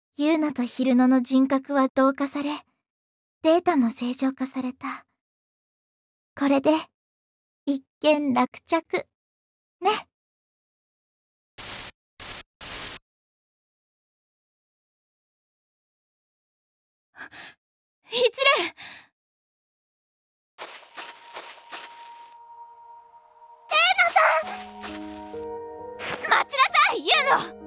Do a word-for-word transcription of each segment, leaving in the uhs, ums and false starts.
ユーナとヒルノの人格は同化され、データも正常化された。これで、一件落着。ね。 失礼。 エーナさん、待ちなさい、ユーノ。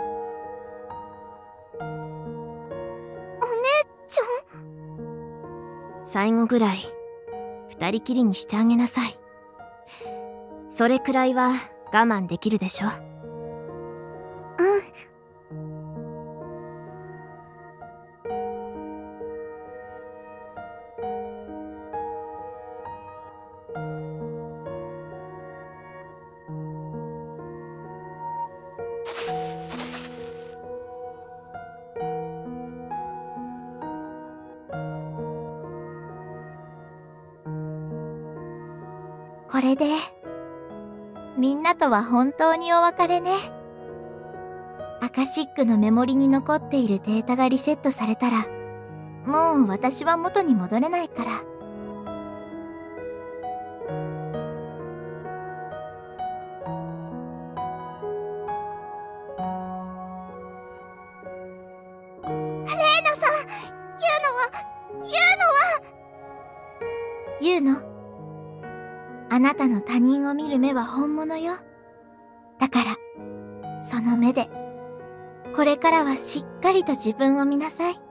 お姉ちゃん。最後ぐらい二人きりにしてあげなさい。それくらいは我慢できるでしょ。 うん。これでみんなとは本当にお別れね。アカシックのメモリに残っているデータがリセットされたら、もう私は元に戻れないから。レイナさん、ユーノはユーノはユーノ、あなたの他人を見る目は本物よ。だから、その目で、これからはしっかりと自分を見なさい。うん、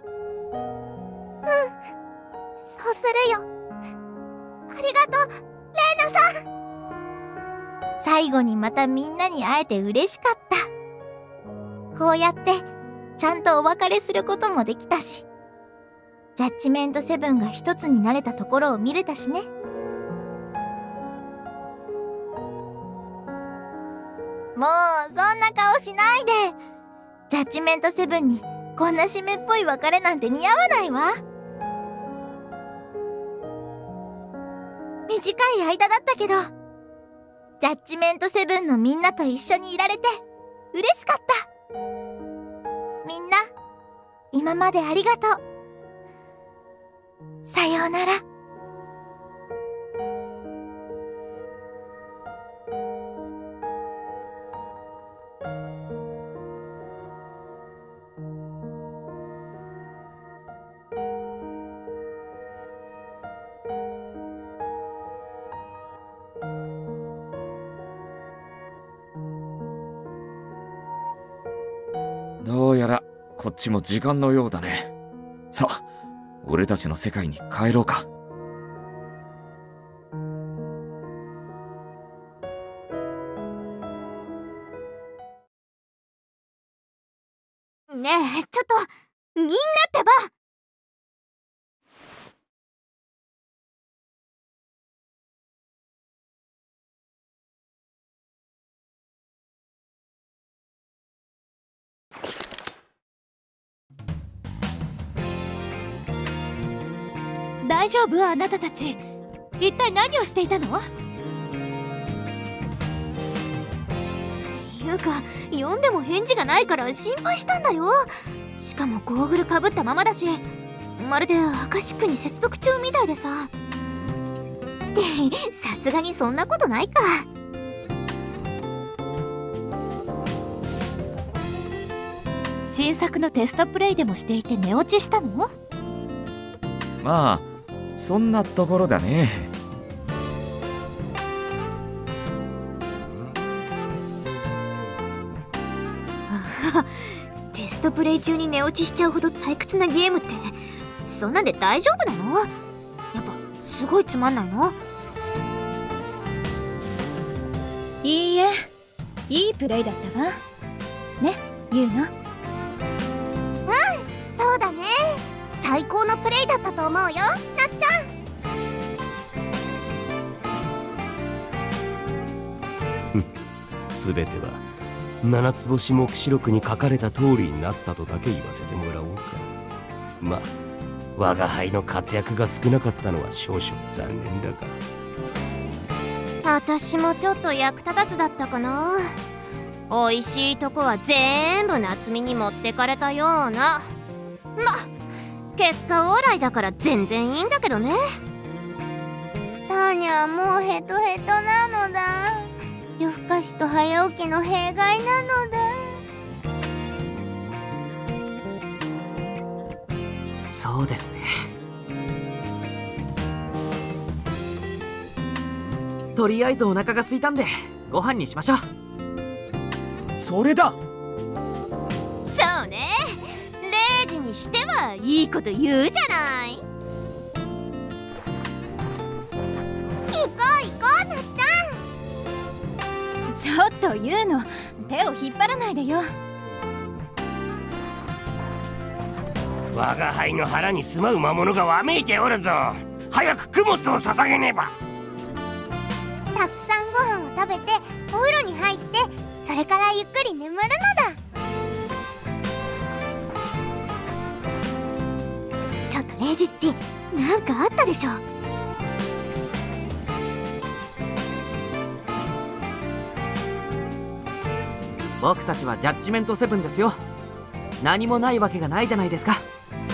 そうするよ。ありがとう、レイナさん。最後にまたみんなに会えて嬉しかった。こうやって、ちゃんとお別れすることもできたし、ジャッジメントセブンが一つになれたところを見れたしね。もうそんな顔しないで。ジャッジメントセブンにこんな締めっぽい別れなんて似合わないわ。短い間だったけど、ジャッジメントセブンのみんなと一緒にいられて嬉しかった。みんな、今までありがとう。さようなら。 どうやらこっちも時間のようだね。さあ、俺たちの世界に帰ろうか。 ねえ、ちょっとみんなってば。大丈夫？あなたたち一体何をしていたの？っていうか、呼んでも返事がないから心配したんだよ。しかもゴーグルかぶったままだし、まるでアカシックに接続中みたいでさ。ってさすがにそんなことないか。新作のテストプレイでもしていて寝落ちしたの？ まあそんなところだね。 テストプレイ中に寝落ちしちゃうほど退屈なゲームってそんなんで大丈夫なの？やっぱすごいつまんないの？いいえ、いいプレイだったわね、ユーノ。 うん、そうだね。最高のプレイだったと思うよ、なっちゃん。 すべては七つ星目視録に書かれた通りになったとだけ言わせてもらおうか。まあ我が輩の活躍が少なかったのは少々残念だが。 私もちょっと役立たずだったかな。 おいしいとこは全部夏美に持ってかれたような。ま、結果オーライだから全然いいんだけどね。 ターニャはもうヘトヘトなのだ。夜更かしと早起きの弊害なのだ。 そうですね。とりあえずお腹が空いたんでご飯にしましょう。 それだ。 そうね、レイジにしてはいいこと言うじゃない。 行こう行こうなっちちょっと言うの、手を引っ張らないでよ。 我が輩の腹に住まう魔物がわめいておるぞ。早く供物を捧げねば。 ゃん。たくさんご飯を食べてお風呂に入って、それからゆっくり眠るのだ。 ちょっとレイジっち、なんかあったでしょ。 僕たちはジャッジメントセブンですよ。何もないわけがないじゃないですか。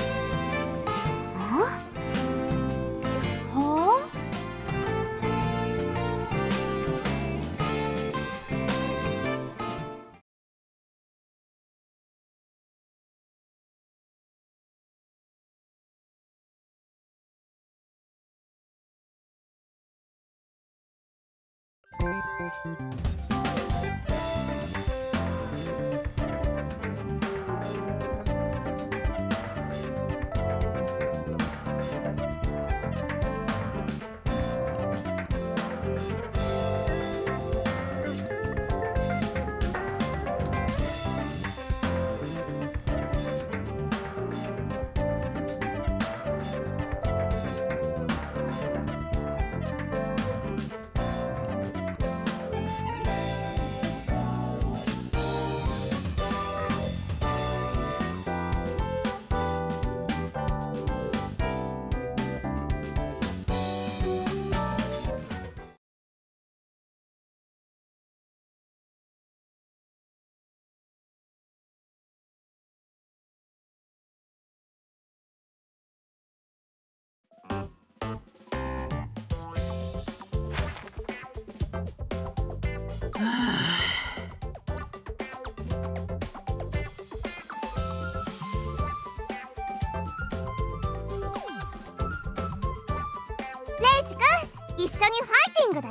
レイジ君、一緒にファイティングだよ。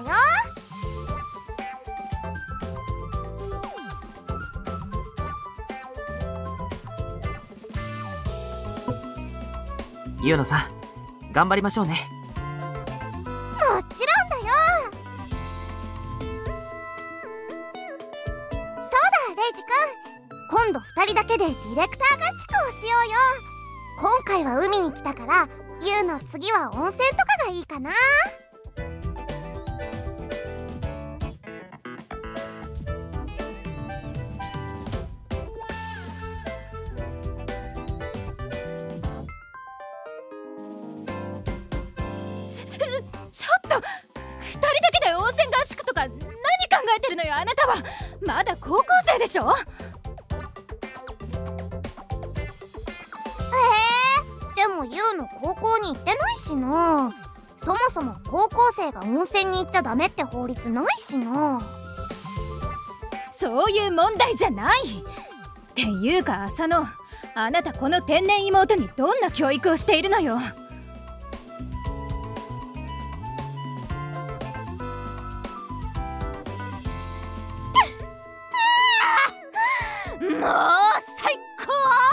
ユウノさん、頑張りましょうね。 もちろんだよ。そうだレイジ君、今度ふたりだけでディレクター合宿をしようよ。今回は海に来たから、ユウの次は温泉とかがいいかな。 ちょっとふたりだけで温泉合宿とか何考えてるのよ、あなたは。まだ高校生でしょ。 えー、でもユウの高校に行ってないしな。そもそも高校生が温泉に行っちゃダメって法律ないしな。 そういう問題じゃないっていうか、浅野、あなたこの天然妹にどんな教育をしているのよ。もう最高。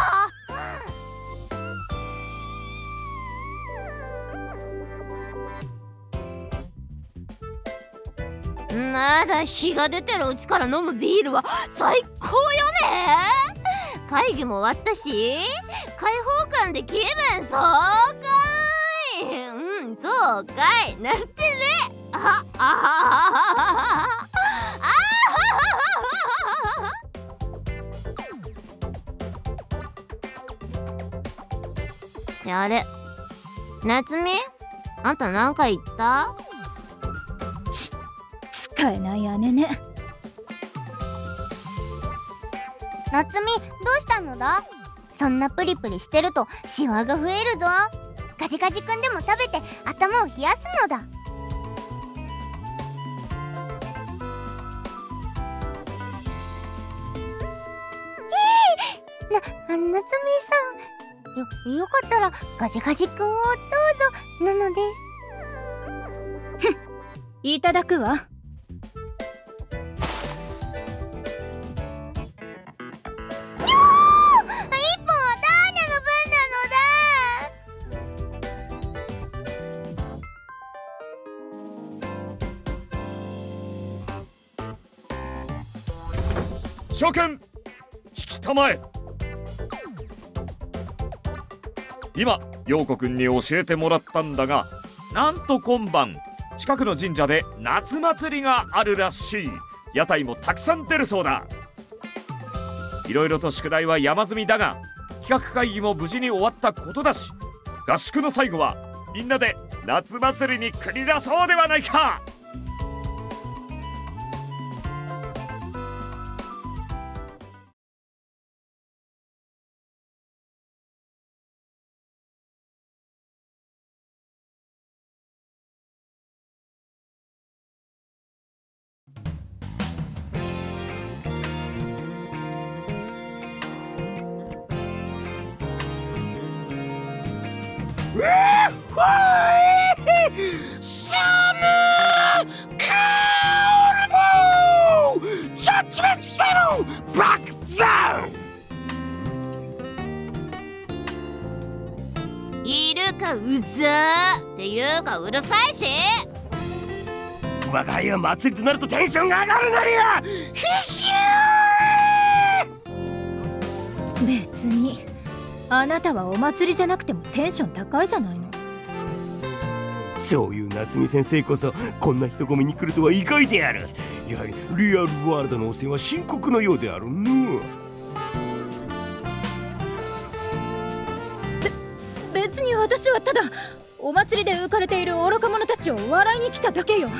まだ日が出てるうちから飲むビールは最高よね。会議も終わったし、開放感で気分爽快。うん、そうかい。なんてね。ああははははは。あれ、夏美、あんたなんか言った？ち、使えない姉ね。 夏美、どうしたのだ？そんなプリプリしてるとシワが増えるぞ。ガジガジくんでも食べて頭を冷やすのだ。な、夏美さん、よ、よかったらガジガジくんをどうぞなのです。 ふん、いただくわ。 諸君、引きたまえ。今陽子くんに教えてもらったんだが、なんと今晩近くの神社で夏祭りがあるらしい。屋台もたくさん出るそうだ。いろいろと宿題は山積みだが、企画会議も無事に終わったことだし、合宿の最後はみんなで夏祭りに繰り出そうではないか。 いるかうざーっていうかうるさいし。 我が家は祭りとなるとテンションが上がるなりや。必死ー。別にあなたはお祭りじゃなくてもテンション高いじゃないの。 そういう夏美先生こそこんな人混みに来るとは意外である。やはりリアルワールドの汚染は深刻のようであるの。 別に私はただお祭りで浮かれている愚か者たちを笑いに来ただけよ。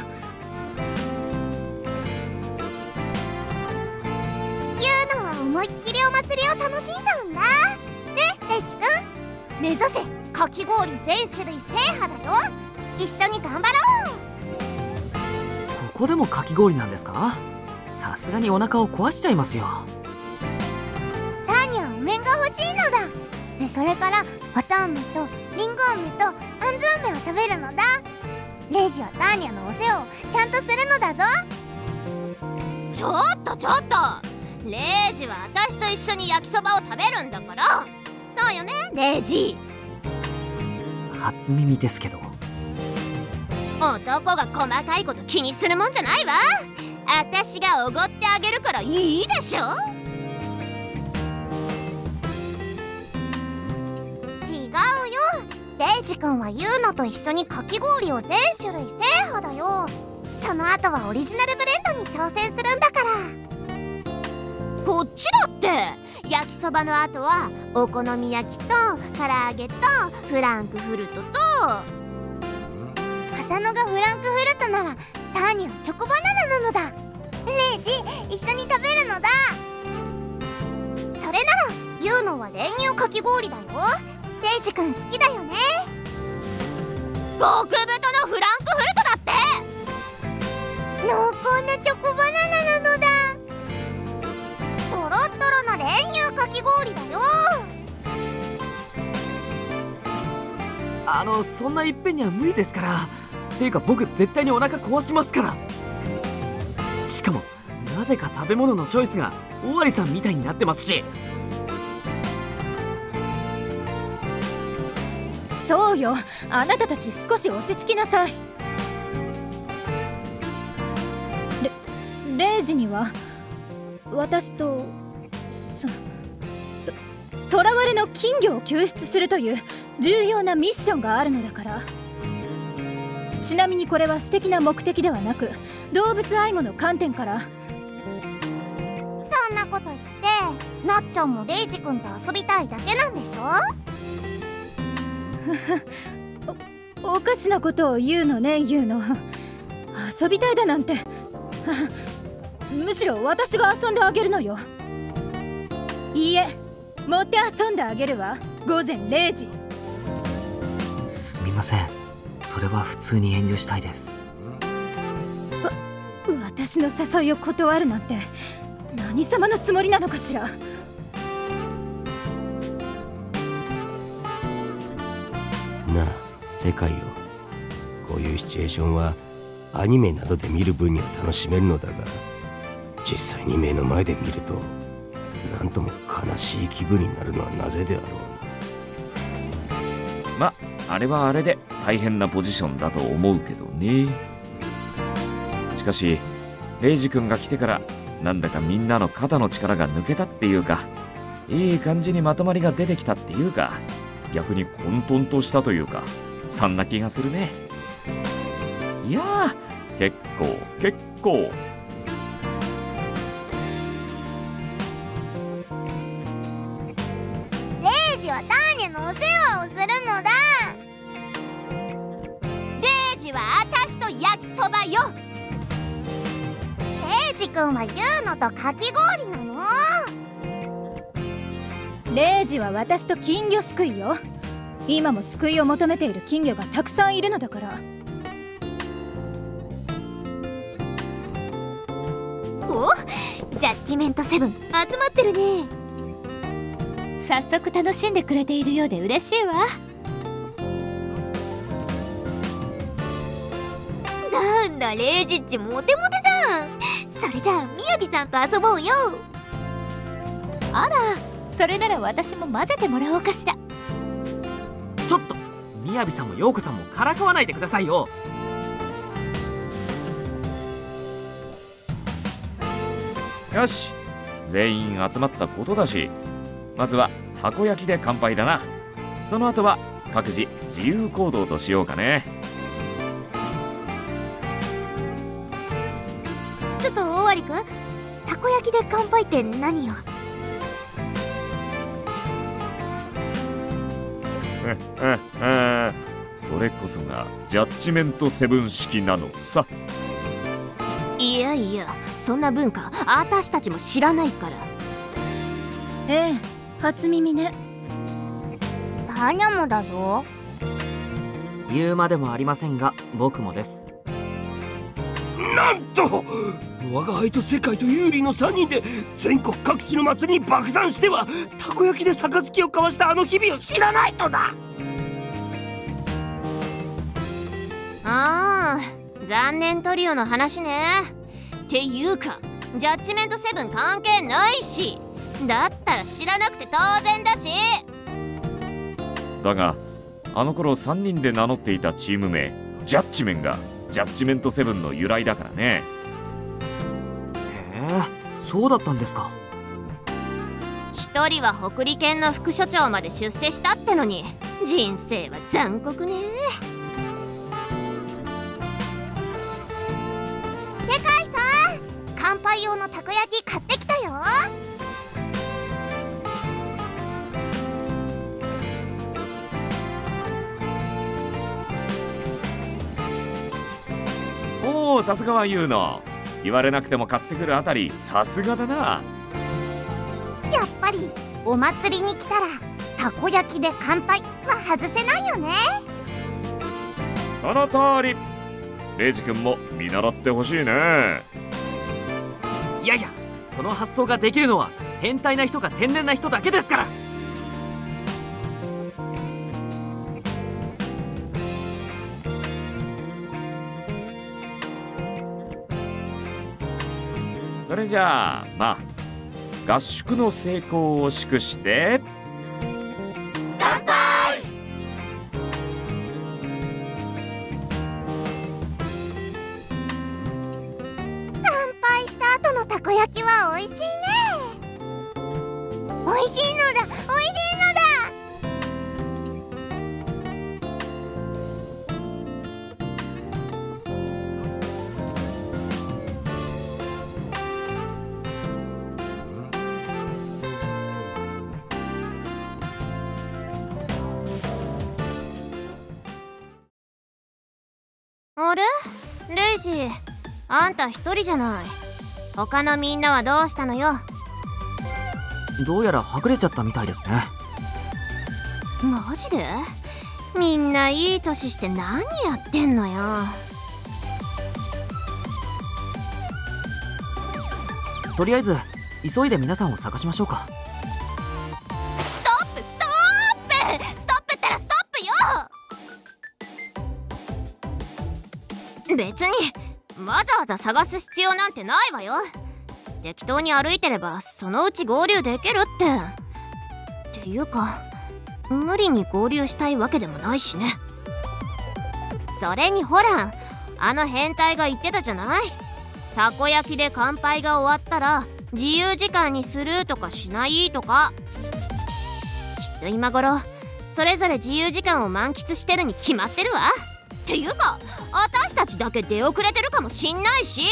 ユウのは思いっきりお祭りを楽しんじゃうんだね。レイジ君、目指せかき氷全種類制覇だよ。一緒に頑張ろう。 ここでもかき氷なんですか？さすがにお腹を壊しちゃいますよ。 ターニャお面が欲しいのだ。でそれから綿あめとリンゴあめとあんずあめを食べるのだ。レイジはターニャのお世話をちゃんとするのだぞ。 ちょっとちょっと、レイジは私と一緒に焼きそばを食べるんだから。そうよねレイジ。 初耳ですけど。 男が細かいこと気にするもんじゃないわ。私がおごってあげるからいいでしょ。 違うよ。レイジ君はユウノと一緒にかき氷を全種類制覇だよ。その後はオリジナルブレンドに挑戦するんだから。 こっちだって焼きそばの後はお好み焼きと唐揚げとフランクフルトと。 浅野がフランクフルトならターニャはチョコバナナなのだ。レイジ一緒に食べるのだ。それならユウノは練乳かき氷だよ。レイジ君好きだよね。 極太のフランクフルトだって。 濃厚なチョコバナナなのだ。トロットロの練乳かき氷だよ。 あのそんないっぺんには無理ですから。っていうか僕絶対にお腹壊しますから。しかもなぜか食べ物のチョイスが尾張さんみたいになってますし。 そうよ、あなたたち少し落ち着きなさい。レ、レイジには私とそとらわれの金魚を救出するという重要なミッションがあるのだから。ちなみにこれは私的な目的ではなく動物愛護の観点から。 そんなこと言ってなっちゃんもレイジ君と遊びたいだけなんでしょ。 お, おかしなことを言うのね言うの。遊びたいだなんてむしろ私が遊んであげるのよ。 いいえ、持って遊んであげるわ。午前れいじ。 すみません、それは普通に遠慮したいです。 わ私の誘いを断るなんて何様のつもりなのかしら。 なあ世界よ、こういうシチュエーションはアニメなどで見る分には楽しめるのだが、実際に目の前で見るとなんとも悲しい気分になるのはなぜであろうな。まあれはあれで大変なポジションだと思うけどね。しかしレイジ君が来てからなんだかみんなの肩の力が抜けたっていうか、いい感じにまとまりが出てきたっていうか、逆に混沌としたというか、そんな気がするね。いやー、結構結構レイジはターニャのお世話をするのだ。 レイジはあたしと焼きそばよ。 レイジ君はユーノとかき氷なの。 レイジは私と金魚すくいよ。今も救いを求めている金魚がたくさんいるのだから。お、ジャッジメントセブン集まってるね。早速楽しんでくれているようで嬉しいわ。なんだレイジっちモテモテじゃん。それじゃあみやびさんと遊ぼうよ。あら、それなら私も混ぜてもらおうかしら。 ちょっとみやびさんもようこさんもからかわないでくださいよ。 よし、全員集まったことだし、まずはたこ焼きで乾杯だな。その後は各自自由行動としようかね。 ちょっとオオワリくん、たこ焼きで乾杯って何よ。 それこそがジャッジメントセブン式なのさ。 いやいや、そんな文化あたしたちも知らないから。ええ、初耳ね。 ターニャもだぞ。 言うまでもありませんが僕もです。 なんと我が輩と世界とユーリのさんにんで全国各地の祭りに爆散してはたこ焼きで杯を交わしたあの日々を知らないとな。 ああ、残念トリオの話ね。っていうかジャッジメントセブン関係ないし、だったら知らなくて当然だし。 だがあの頃さんにんで名乗っていたチーム名ジャッジメンがジャッジメントセブンの由来だからね。 へえ、そうだったんですか。 一人は北利県の副所長まで出世したってのに、人生は残酷ね。 世界さん、乾杯用のたこ焼き買ってきたよ。 おお、さすがはユーノ。言われなくても買ってくるあたりさすがだな。 やっぱりお祭りに来たらたこ焼きで乾杯は外せないよね。 その通り。レイジ君も見習ってほしいね。 いやいや、その発想ができるのは変態な人か天然な人だけですから。 それじゃあまあ合宿の成功を祝して乾杯。乾杯した後のたこ焼きは美味しいね。美味しいのだ、美味しいのだ。 あれ、レイジ、あんた一人じゃない。他のみんなはどうしたのよ。 どうやらはぐれちゃったみたいですね。 マジで？みんないい年して何やってんのよ。 とりあえず急いで皆さんを探しましょうか。 ストップストップストップったらストップよ。別にわざわざ探す必要なんてないわよ。適当に歩いてればそのうち合流できるって。っていうか無理に合流したいわけでもないしね。それにほら、あの変態が言ってたじゃない。たこ焼きで乾杯が終わったら自由時間にするとかしないとか。きっと今頃それぞれ自由時間を満喫してるに決まってるわ。っていうか私たちだけ出遅れてるかもしんないし。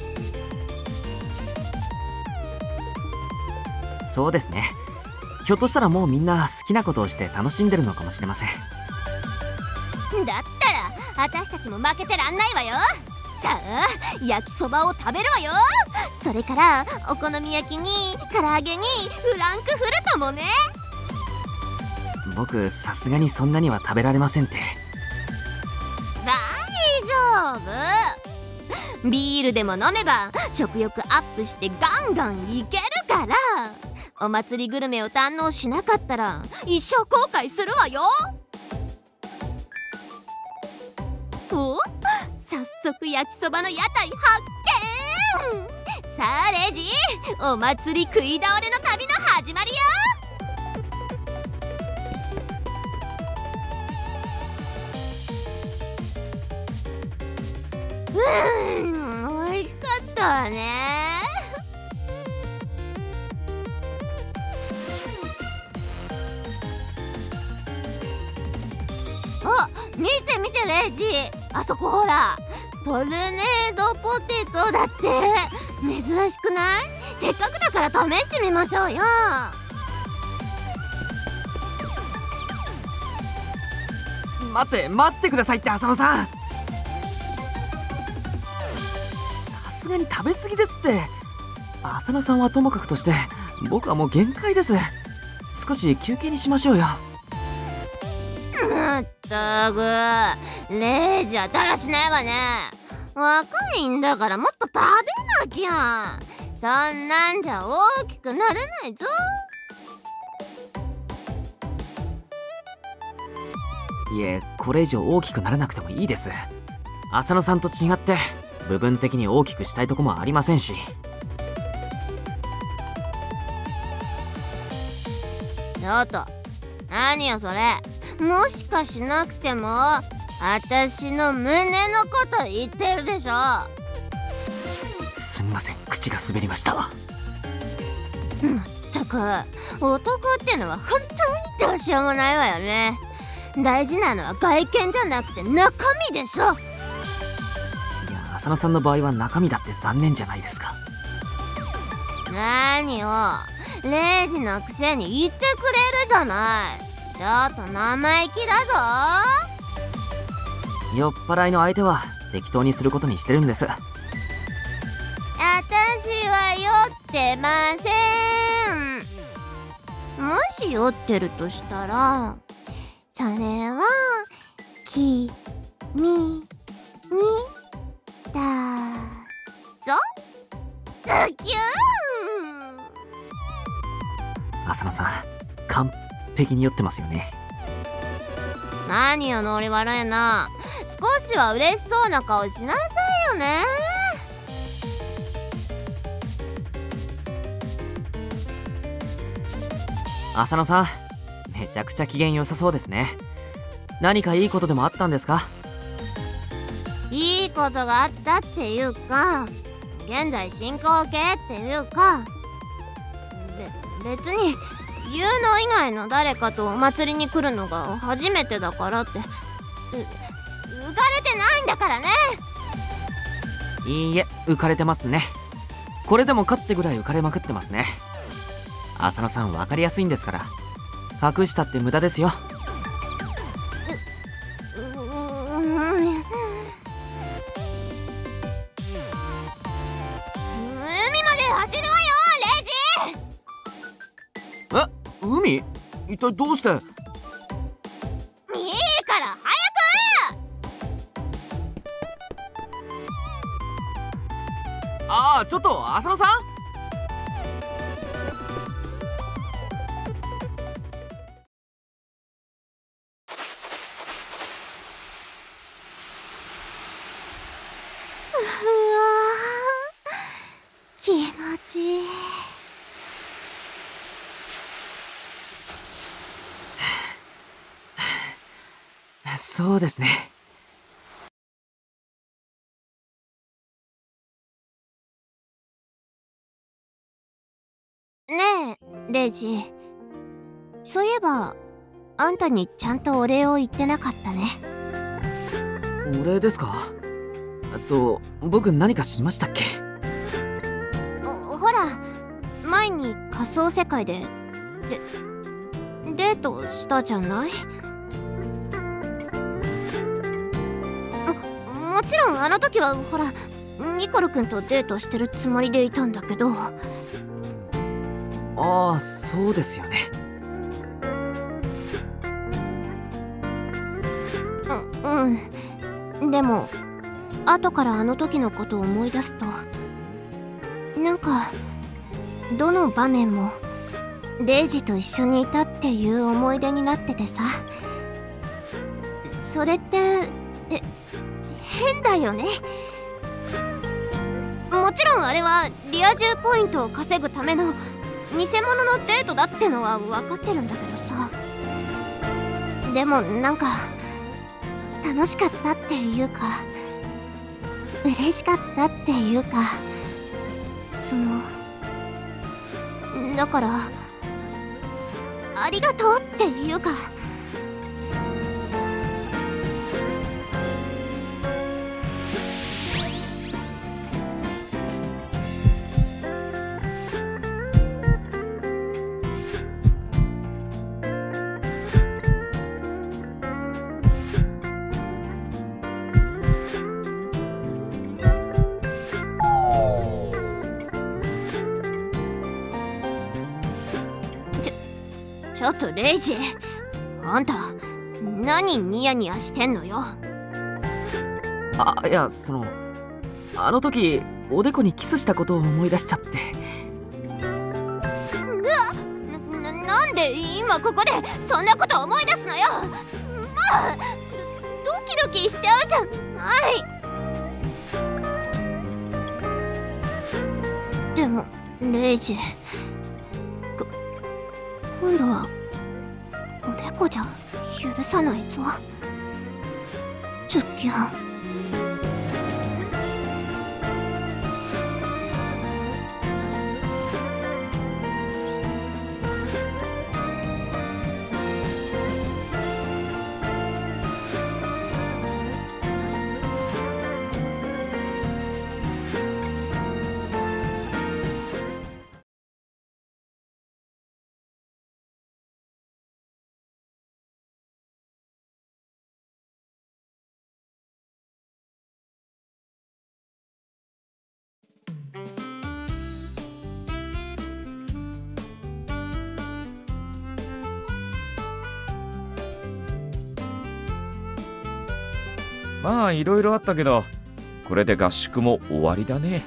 そうですね。ひょっとしたらもうみんな好きなことをして楽しんでるのかもしれません。 だったら私たちも負けてらんないわよ。さあ焼きそばを食べるわよ。それからお好み焼きに唐揚げにフランクフルトもね。 僕さすがにそんなには食べられませんって。 大丈夫。ビールでも飲めば食欲アップしてガンガンいけるから。お祭りグルメを堪能しなかったら一生後悔するわよ。お、早速焼きそばの屋台発見。さあレイジ、お祭り食い倒れの旅の始まりよ。うーん、美味しかったわね。あ、見て見てレイジ、あそこほら、トルネードポテトだって。珍しくない？せっかくだから試してみましょうよ。 待って待ってくださいって浅野さん。さすがに食べ過ぎですって。浅野さんはともかくとして僕はもう限界です。少し休憩にしましょうよ。 まったくレイジはだらしないわね。若いんだからもっと食べなきゃ。そんなんじゃ大きくなれないぞ。 いえ、これ以上大きくならなくてもいいです。浅野さんと違って部分的に大きくしたいとこもありませんし。 ちょっと何よそれ。もしかしなくても私の胸のこと言ってるでしょ。 すみません、口が滑りました。 まったく男ってのは本当にどうしようもないわよね。大事なのは外見じゃなくて中身でしょ。 いや、浅野さんの場合は中身だって残念じゃないですか。 何よ、レイジのくせに言ってくれるじゃない。ちょっと生意気だぞ。 酔っ払いの相手は適当にすることにしてるんです。 私は酔ってません。もし酔ってるとしたらそれは君にだぞ。ズキューン。 浅野さん、完璧に酔ってますよね。 何よノリ悪いな。少しは嬉しそうな顔しなさいよね。 浅野さん、めちゃくちゃ機嫌良さそうですね。何かいいことでもあったんですか？ いいことがあったっていうか、現在進行形っていうか、べ別にユーノ以外の誰かとお祭りに来るのが初めてだからってう浮かれてないんだからね。 いいえ、浮かれてますね。これでもかってぐらい浮かれまくってますね。浅野さん分かりやすいんですから、隠したって無駄ですよ。 どうして？ いいから早く！ ああ、ちょっと浅野さん。 気持ちいい。 そうですね。 ねえレイジ、そういえばあんたにちゃんとお礼を言ってなかったね。 お礼ですか？あと僕何かしましたっけ？ ほら、前に仮想世界でデデートしたじゃない？も、もちろんあの時はほらニコル君とデートしてるつもりでいたんだけど。 ああ、そうですよね。 う、うんでも後からあの時のことを思い出すと、なんかどの場面もレイジと一緒にいたっていう思い出になっててさ。それってえ変だよね。もちろんあれはリア充ポイントを稼ぐための偽物のデートだってのは分かってるんだけどさ。でもなんか楽しかったっていうか嬉しかったっていうか、そのだからありがとうっていうか。ちょっとレイジ、あんた何ニヤニヤしてんのよ。 あ、いや、そのあの時おでこにキスしたことを思い出しちゃって。 な、な、なんで今ここでそんなこと思い出すのよ。もうドキドキしちゃうじゃない。でもレイジ、こ今度はおでこじゃ許さないぞ。ズッキャン。 まあいろいろあったけど、これで合宿も終わりだね。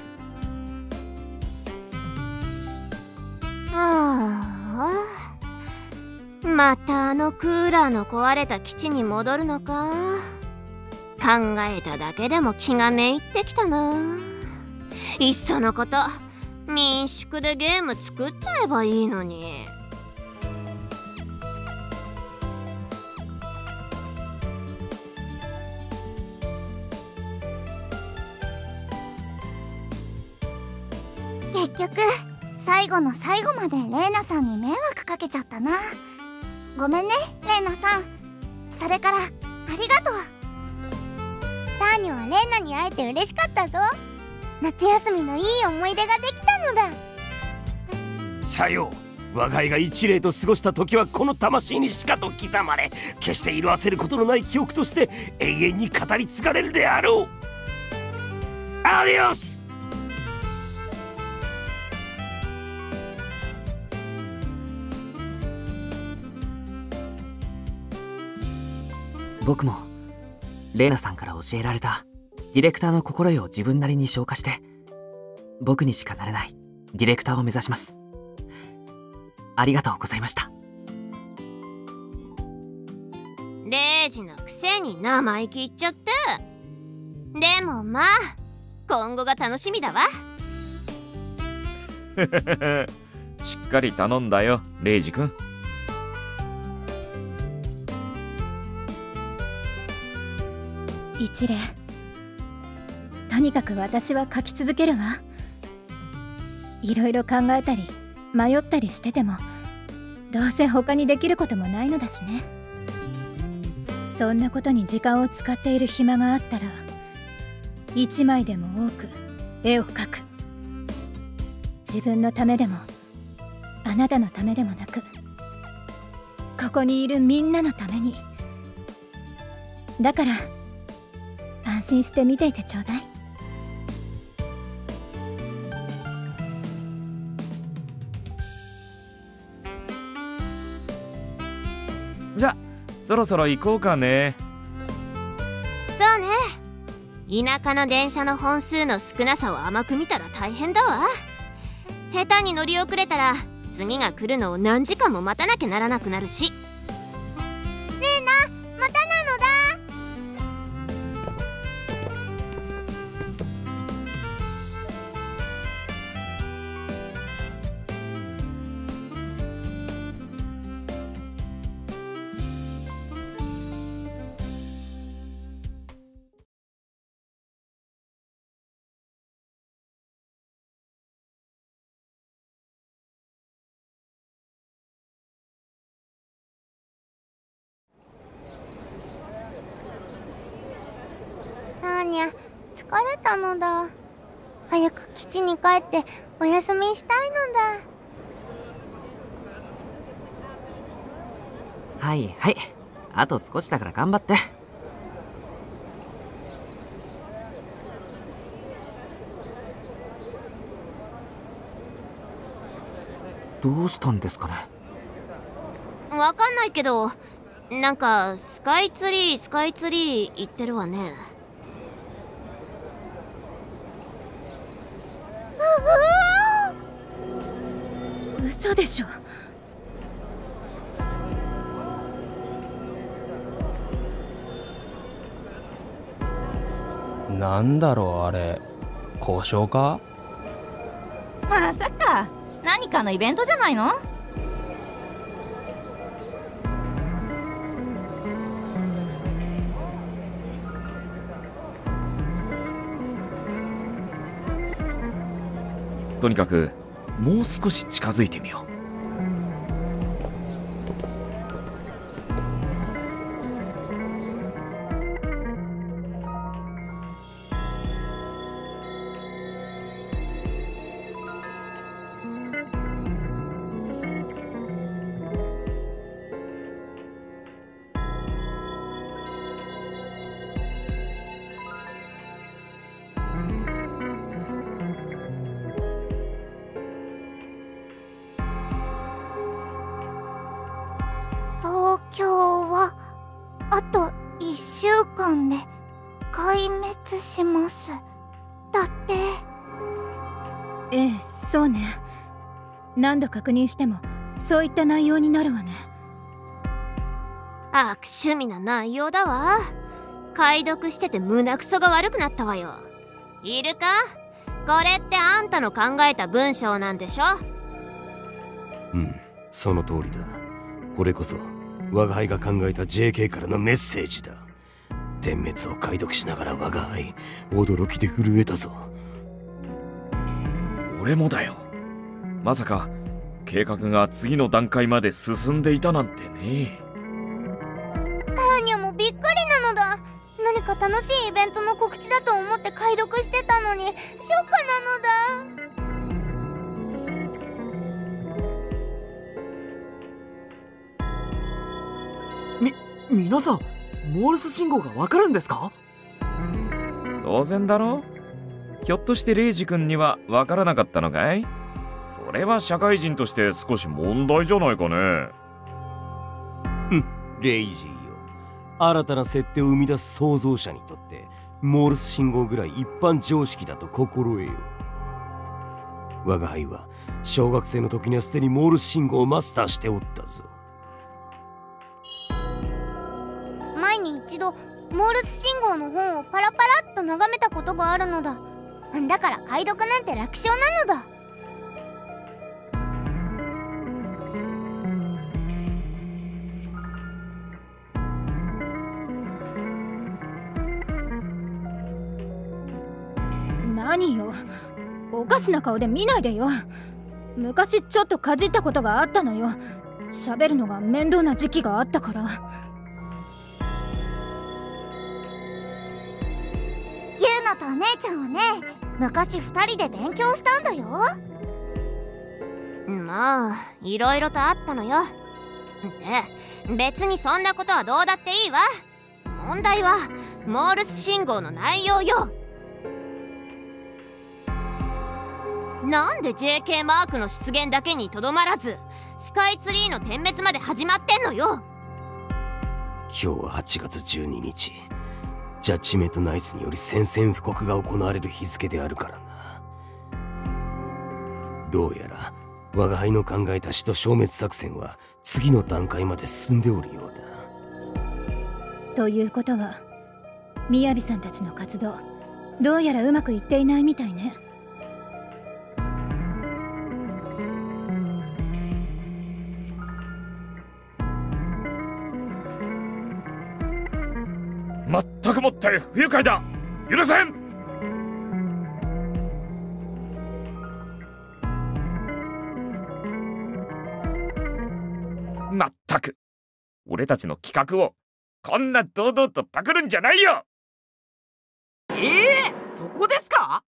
ああ、またあのクーラーの壊れた基地に戻るのか。考えただけでも気がめいってきたな。いっそのこと民宿でゲーム作っちゃえばいいのに。 結局最後の最後までレイナさんに迷惑かけちゃったな。ごめんねレイナさん。それからありがとう。ターニョはレイナに会えて嬉しかったぞ。夏休みのいい思い出ができたのだ。 さよう、我が輩が一例と過ごした時はこの魂にしかと刻まれ、決して色あせることのない記憶として永遠に語り継がれるであろう。アディオス。 僕もレイナさんから教えられたディレクターの心得を自分なりに消化して、僕にしかなれないディレクターを目指します。ありがとうございました。 レイジのくせに生意気言っちゃって。でもまあ今後が楽しみだわ。 しっかり頼んだよレイジ君。 一礼。とにかく私は書き続けるわ。いろいろ考えたり迷ったりしてても、どうせ他にできることもないのだしね。そんなことに時間を使っている暇があったら、一枚でも多く絵を描く。自分のためでもあなたのためでもなく、ここにいるみんなのために。だから安心して見ていてちょうだい。 じゃそろそろ行こうかね。 そうね。田舎の電車の本数の少なさを甘く見たら大変だわ。下手に乗り遅れたら次が来るのを何時間も待たなきゃならなくなるし。 レイナ、またなのだ。ターニャ、疲れたのだ。早く基地に帰ってお休みしたいのだ。 はいはい、あと少しだから頑張って。どうしたんですかね。 わかんないけど、なんかスカイツリースカイツリー言ってるわね。 嘘でしょ。 なんだろうあれ、交渉か。 まさか何かのイベントじゃないの。 とにかくもう少し近づいてみよう。 東京はあといっしゅうかんで壊滅しますだって。ええ、そうね。何度確認してもそういった内容になるわね。 悪趣味な内容だわ。解読してて胸くそが悪くなったわよ。いるか？これってあんたの考えた文章なんでしょ？ うん、その通りだ。これこそ我が輩が考えた ジェーケー からのメッセージだ。点滅を解読しながら我が輩驚きで震えたぞ。 俺もだよ。まさか計画が次の段階まで進んでいたなんてね。 ターニャもびっくりなのだ。何か楽しいイベントの告知だと思って解読してたのにショックなのだ。 み、皆さんモールス信号がわかるんですか？ 当然だろ。ひょっとしてレイジ君にはわからなかったのかい？それは社会人として少し問題じゃないかね。 ふん、レイジーよ。 新たな設定を生み出す創造者にとってモールス信号ぐらい一般常識だと心得よ。我が輩は小学生の時にはすでにモールス信号をマスターしておったぞ。 前に一度モールス信号の本をパラパラっと眺めたことがあるのだ。だから解読なんて楽勝なのだ。 何よ、おかしな顔で見ないでよ。昔ちょっとかじったことがあったのよ。喋るのが面倒な時期があったから。 ユーナとお姉ちゃんはね、昔二人で勉強したんだよ。 まあいろいろとあったのよ。で別にそんなことはどうだっていいわ。問題はモールス信号の内容よ。なんで ジェーケー マークの出現だけにとどまらずスカイツリーの点滅まで始まってんのよ。 今日ははちがつじゅうににち、ジャッジメントナイツにより宣戦布告が行われる日付であるからな。どうやら我が輩の考えた使徒消滅作戦は次の段階まで進んでおるようだ。 ということはみやびさんたちの活動、どうやらうまくいっていないみたいね。 まったくもって不愉快だ。許せん。まったく俺たちの企画をこんな堂々とパクるんじゃないよ。 ええー、そこですか？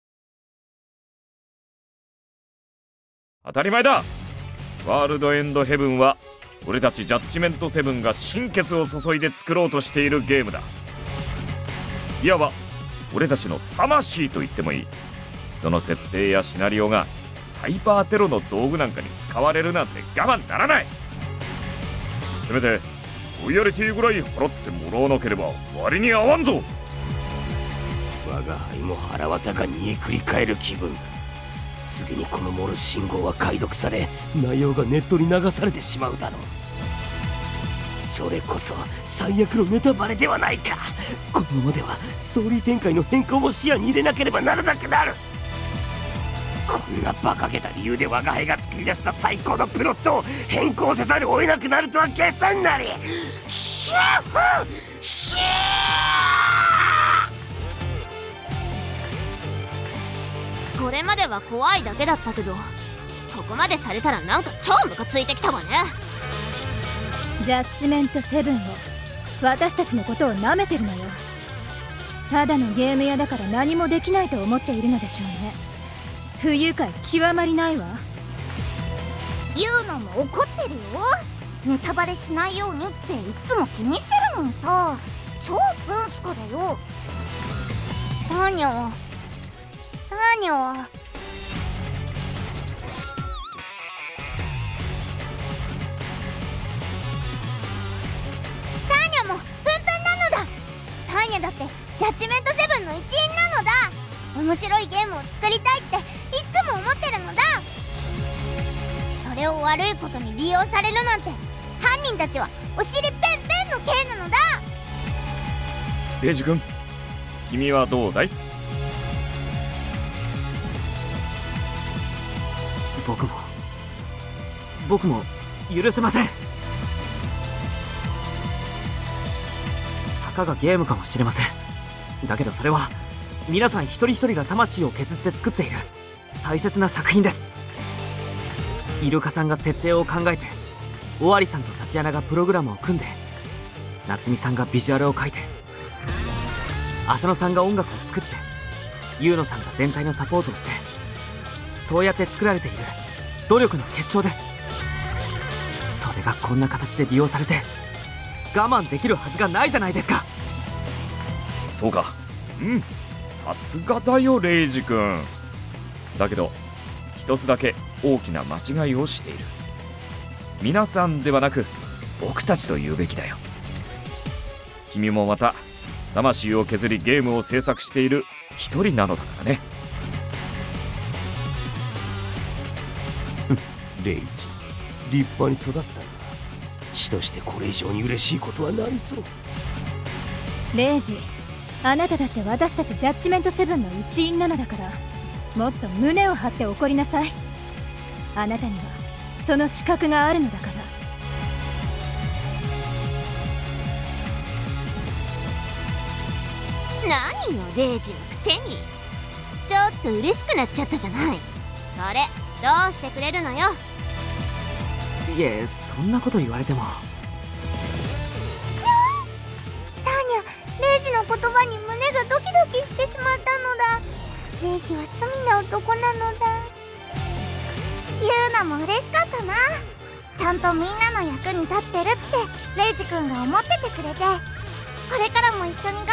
当たり前だ。ワールドエンドヘブンは俺たちジャッジメントセブンが心血を注いで作ろうとしているゲームだ。いわば俺たちの魂と言ってもいい。その設定やシナリオがサイバーテロの道具なんかに使われるなんて我慢ならない。せめてロイヤリティぐらい払ってもらわなければ割に合わんぞ。 我が輩も腹渡が煮えくり返る気分だ。すぐにこのモールス信号は解読され内容がネットに流されてしまうだろう。それこそ最悪のネタバレではないか。このままではストーリー展開の変更も視野に入れなければならなくなる。こんな馬鹿げた理由で我が輩が作り出した最高のプロットを変更せざるを得なくなるとは計算なり。シャーフシャーこれまでは怖いだけだったけど、ここまでされたらなんか超ムカついてきたわね。ジャッジメントセブンを、私たちのことを舐めてるのよ。ただのゲーム屋だから何もできないと思っているのでしょうね。不愉快極まりないわ。 ユーナも怒ってるよ。ネタバレしないようにっていつも気にしてるのにさ、超プンスカだよ。ターニャターニャはターニャもプンプンなのだ。ターニャだってジャッジメントセブンの一員なのだ。面白いゲームを作りたいっていつも思ってるのだ。それを悪いことに利用されるなんて犯人たちはお尻ペンペンの刑なのだ。 レイジ君、君はどうだい？ 僕も僕も許せません。たかがゲームかもしれません。だけどそれは皆さん一人一人が魂を削って作っている大切な作品です。イルカさんが設定を考えて、尾張さんとタチアナがプログラムを組んで、夏美さんがビジュアルを描いて、浅野さんが音楽を作って、ユウノさんが全体のサポートをして、そうやって作られている努力の結晶です。それがこんな形で利用されて我慢できるはずがないじゃないですか。 そうか、うん、さすがだよレイジ君。だけど一つだけ大きな間違いをしている。皆さんではなく僕たちと言うべきだよ。 君もまた魂を削りゲームを制作している一人なのだからね。 レイジ、立派に育ったな。死としてこれ以上に嬉しいことはないぞ。 レイジ、あなただって私たちジャッジメントセブンの一員なのだから、もっと胸を張って怒りなさい。あなたにはその資格があるのだから。 何よレイジのくせに。ちょっと嬉しくなっちゃったじゃない。それどうしてくれるのよ。 いえ、そんなこと言われても。 ターニャ、レイジの言葉に胸がドキドキしてしまったのだ。レイジは罪な男なのだ。言うのも嬉しかったな。ちゃんとみんなの役に立ってるってレイジ君が思っててくれて、これからも一緒に頑張ろうね。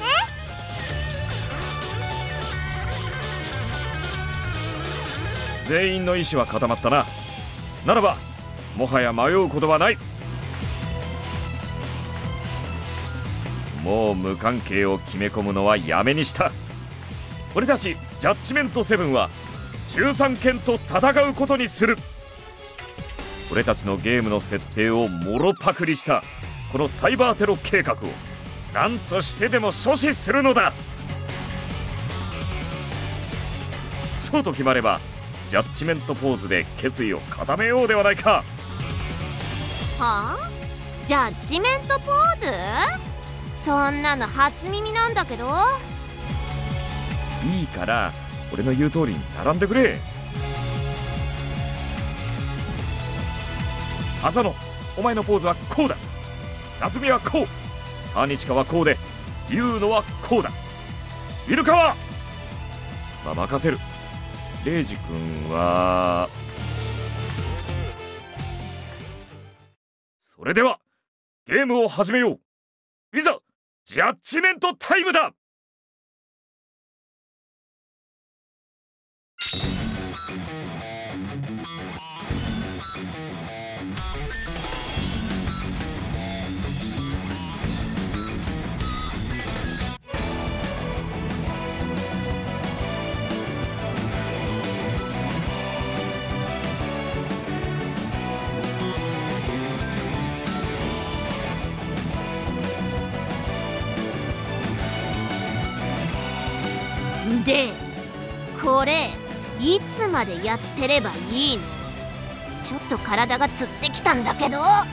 全員の意志は固まったな。ならばもはや迷うことはない。もう無関係を決め込むのはやめにした。俺たちジャッジメントセブンはじゅうさんけんと戦うことにする。俺たちのゲームの設定をもろパクリしたこのサイバーテロ計画を何としてでも阻止するのだ。そうと決まればジャッジメントポーズで決意を固めようではないか。 はあ？ジャッジメントポーズ？そんなの初耳なんだけど。 いいから俺の言う通りに並んでくれ。浅野、お前のポーズはこうだ。夏美はこう、アニチカはこうで、ユウノはこうだ。イルカはまあ任せる。レイジ君はそれではゲームを始めよう。いざジャッジメントタイムだ。 で、これいつまでやってればいいの？ちょっと体がつってきたんだけど。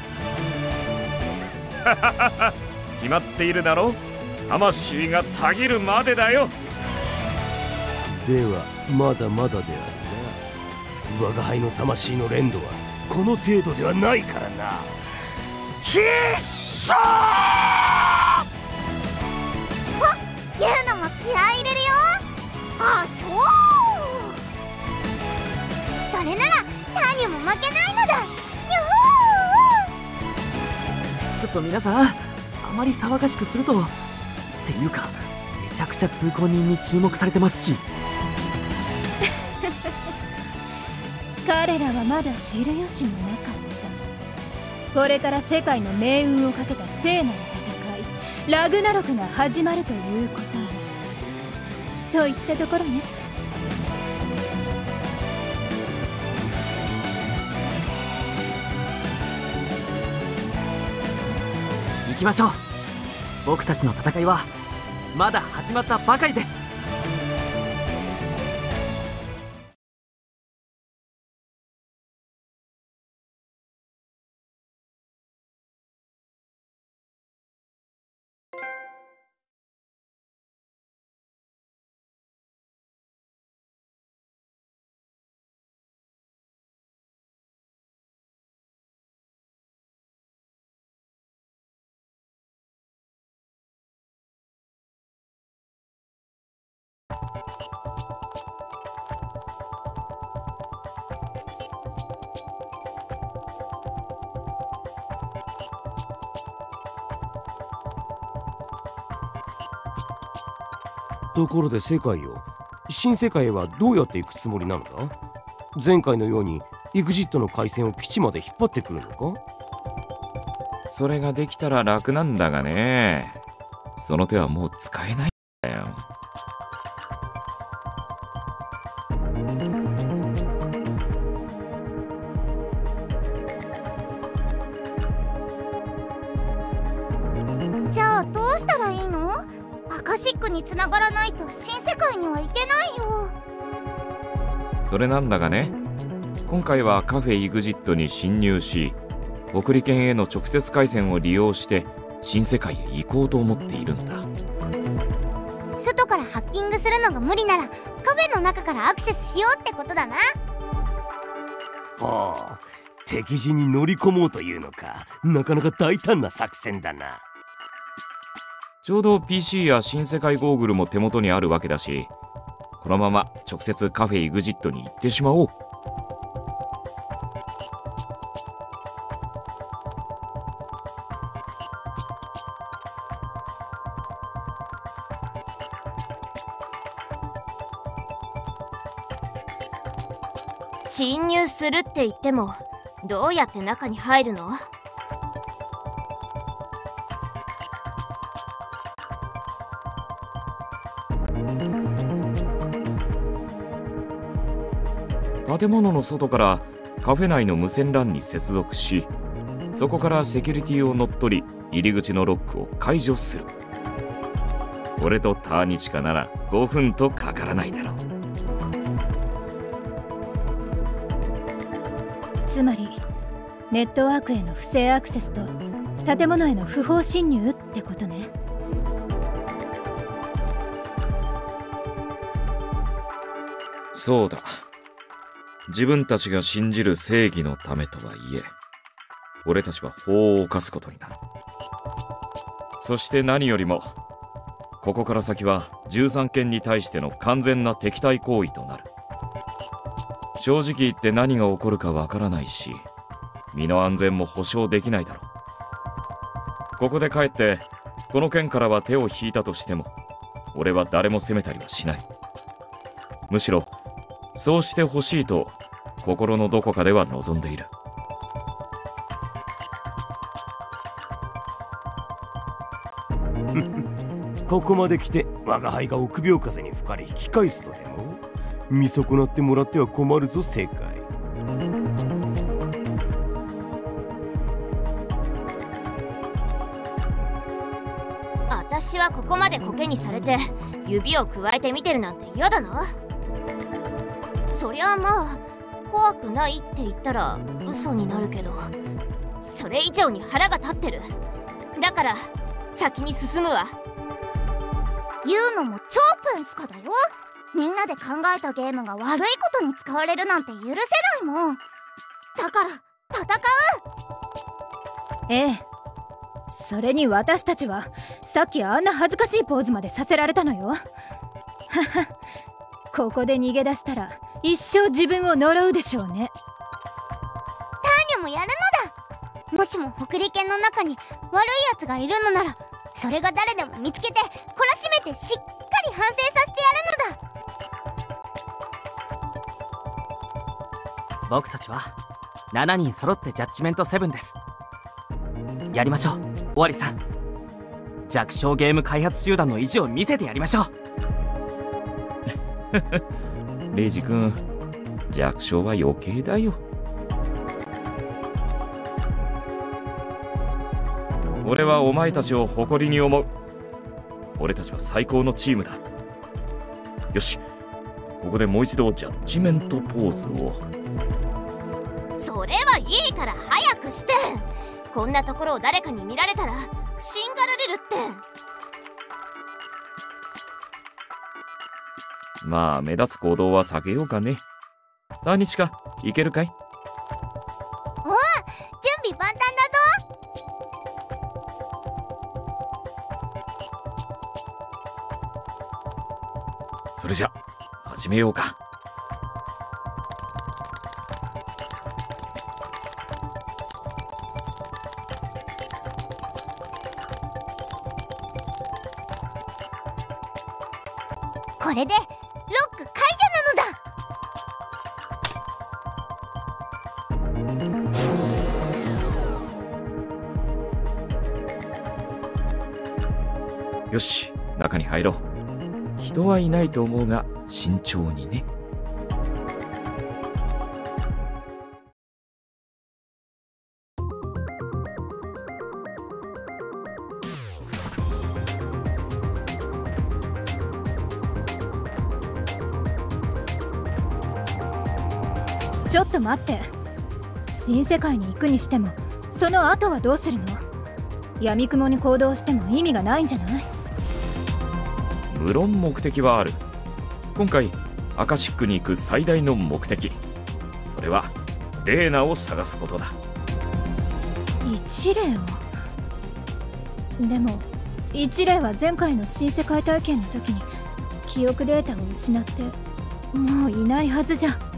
決まっているだろ。魂がたぎるまでだよ。 ではまだまだであるな。我が輩の魂の連動はこの程度ではないからな。必勝！ お、ユウノも気合い入れるよ。あ、ちょー。それならターニャも負けないのだ。よー。ちょっと皆さん、あまり騒がしくするとっていうか、めちゃくちゃ通行人に注目されてますし。 彼らはまだ知る由もなかった。これから世界の命運をかけた聖なる戦い、ラグナロクが始まるということを。といったところね。 行きましょう。僕たちの戦いはまだ始まったばかりです。 ところで世界よ、新世界へはどうやって行くつもりなのだ？前回のようにエグジットの回線を基地まで引っ張ってくるのか？ それができたら楽なんだがね。その手はもう使えないんだよ。 じゃあどうしたらいいの？アカシックに繋がらないと新世界には行けないよ。 それなんだがね、今回はカフェイグジットに侵入し、北利圏への直接回線を利用して新世界へ行こうと思っているんだ。 外からハッキングするのが無理ならカフェの中からアクセスしようってことだな。 ほう、敵陣に乗り込もうというのか。なかなか大胆な作戦だな。 ちょうど ピーシー や新世界ゴーグルも手元にあるわけだし、このまま直接カフェイグジットに行ってしまおう。 侵入するって言ってもどうやって中に入るの？ 建物の外からカフェ内の無線 ラン に接続し、そこからセキュリティを乗っ取り入り口のロックを解除する。俺とターニチカならごふんとかからないだろう。 つまりネットワークへの不正アクセスと建物への不法侵入ってことね。 そうだ。自分たちが信じる正義のためとはいえ、俺たちは法を犯すことになる。そして何よりもここから先はじゅうさんけんに対しての完全な敵対行為となる。正直言って何が起こるかわからないし、身の安全も保証できないだろう。ここで帰ってこの件からは手を引いたとしても、俺は誰も責めたりはしない。むしろそうしてほしいと心のどこかでは望んでいる。 ここまで来て我が輩が臆病風に吹かれ引き返すとでも？見損なってもらっては困るぞ世界。 私はここまでコケにされて指をくわえて見てるなんて嫌だな。そりゃあまあ怖くないって言ったら嘘になるけど、それ以上に腹が立ってる。だから先に進むわ。 言うのも超プンスカだよ。みんなで考えたゲームが悪いことに使われるなんて許せないもん。だから戦う。 ええ、それに私たちはさっきあんな恥ずかしいポーズまでさせられたのよ。はは、ここで逃げ出したら一生自分を呪うでしょうね。 ターニャもやるのだ。もしも北利圏の中に悪いやつがいるのなら、それが誰でも見つけて懲らしめてしっかり反省させてやるのだ。 僕たちはしちにん揃ってジャッジメントセブンです。やりましょう、オワリさん。弱小ゲーム開発集団の意地を見せてやりましょう。 レイジ君、弱小は余計だよ。俺はお前たちを誇りに思う。俺たちは最高のチームだ。よし、ここでもう一度ジャッジメントポーズを。 それはいいから早くして。こんなところを誰かに見られたらしんがられるって。 まあ目立つ行動は避けようかね。ターニチカ、いけるかい？ おお、準備万端だぞ。 それじゃ始めようか。 これでロック解除なのだ。 よし、中に入ろう。人はいないと思うが慎重にね。 ちょっと待って。新世界に行くにしてもその後はどうするの？闇雲に行動しても意味がないんじゃない？ 無論目的はある。今回アカシックに行く最大の目的、それはレーナを探すことだ。 一霊を？でも一霊は前回の新世界体験の時に記憶データを失ってもういないはずじゃ。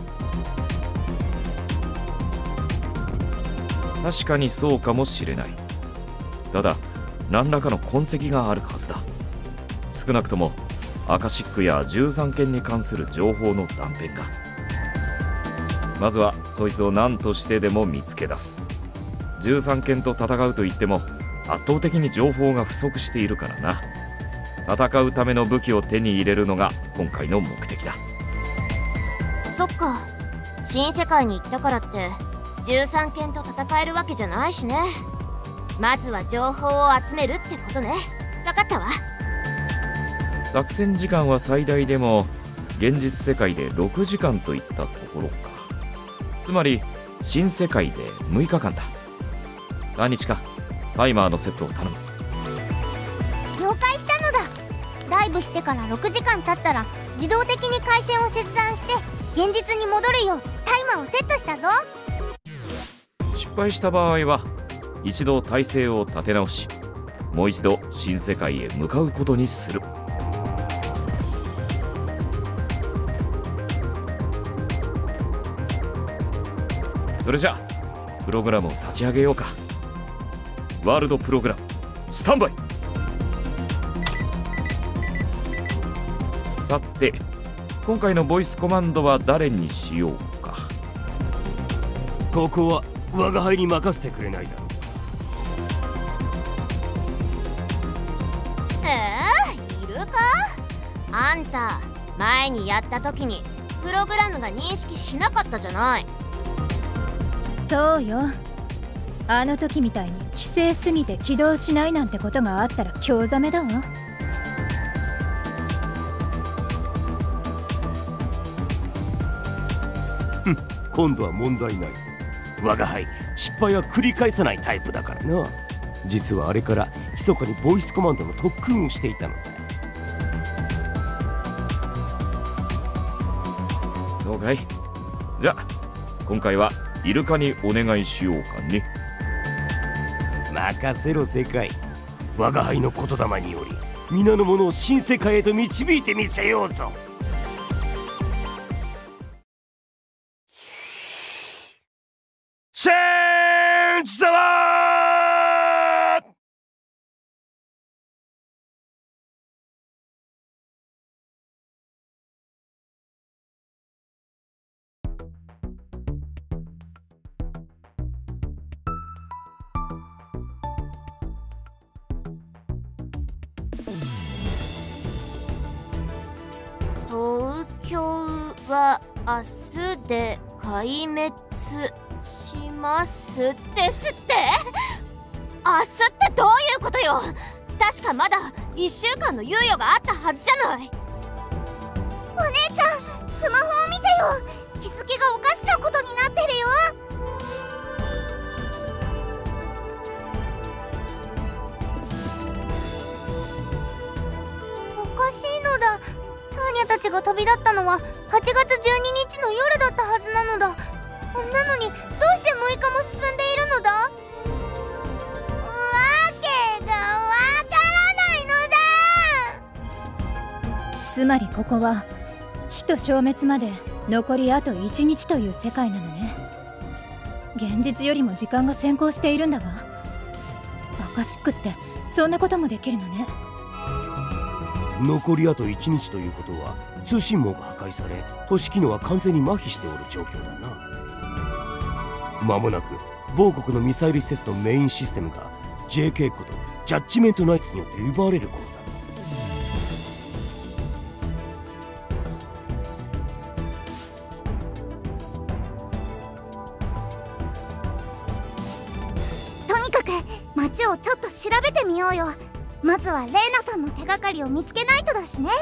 確かにそうかもしれない。ただ何らかの痕跡があるはずだ。少なくともアカシックやじゅうさんけんに関する情報の断片が。まずはそいつを何としてでも見つけ出す。じゅうさんけんと戦うといっても圧倒的に情報が不足しているからな。戦うための武器を手に入れるのが今回の目的だ。 そっか、新世界に行ったからってじゅうさんけんと戦えるわけじゃないしね。まずは情報を集めるってことね。分かったわ。 作戦時間は最大でも現実世界でろくじかんといったところか。つまり新世界でむいかかんだ。何日かタイマーのセットを頼む。 了解したのだ。ダイブしてからろくじかん経ったら自動的に回線を切断して現実に戻るようタイマーをセットしたぞ。 失敗した場合は一度体勢を立て直し、もう一度新世界へ向かうことにする。それじゃあプログラムを立ち上げようか。ワールドプログラムスタンバイ。さて今回のボイスコマンドは誰にしようか。 ここは我が輩に任せてくれないだろう。 えー、いるか？あんた前にやった時にプログラムが認識しなかったじゃない。 そうよ。あの時みたいに規制すぎて起動しないなんてことがあったら興ざめだわ。 ふん、今度は問題ないぞ。我が輩失敗は繰り返さないタイプだからな。実はあれから密かにボイスコマンドの特訓をしていたのだ。 そうかい。じゃあ今回はイルカにお願いしようかね。 任せろ世界。我が輩の言霊により皆の者を新世界へと導いてみせようぞ。チェンジザワー。 東京は明日で壊滅しますですって？明日ってどういうことよ。確かまだいっしゅうかんの猶予があったはずじゃない。 お姉ちゃんスマホを見てよ。日付がおかしなことになってるよ。おかしいのだ。ターニャたちが旅立ったのははちがつじゅうににちの夜だったはずなのだ。なのにどうしてむいかも進んでいるのだ？わけがわからないのだ。 つまりここは死と消滅まで残りあといちにちという世界なのね。現実よりも時間が先行しているんだわ。アカシックってそんなこともできるのね。 残りあといちにちということは通信網が破壊され都市機能は完全に麻痺しておる状況だな。間もなく某国のミサイル施設のメインシステムが ジェーケー ことジャッジメントナイツによって奪われる頃だ。 ちょっと調べてみようよ。まずはレイナさんの手がかりを見つけないとだしね。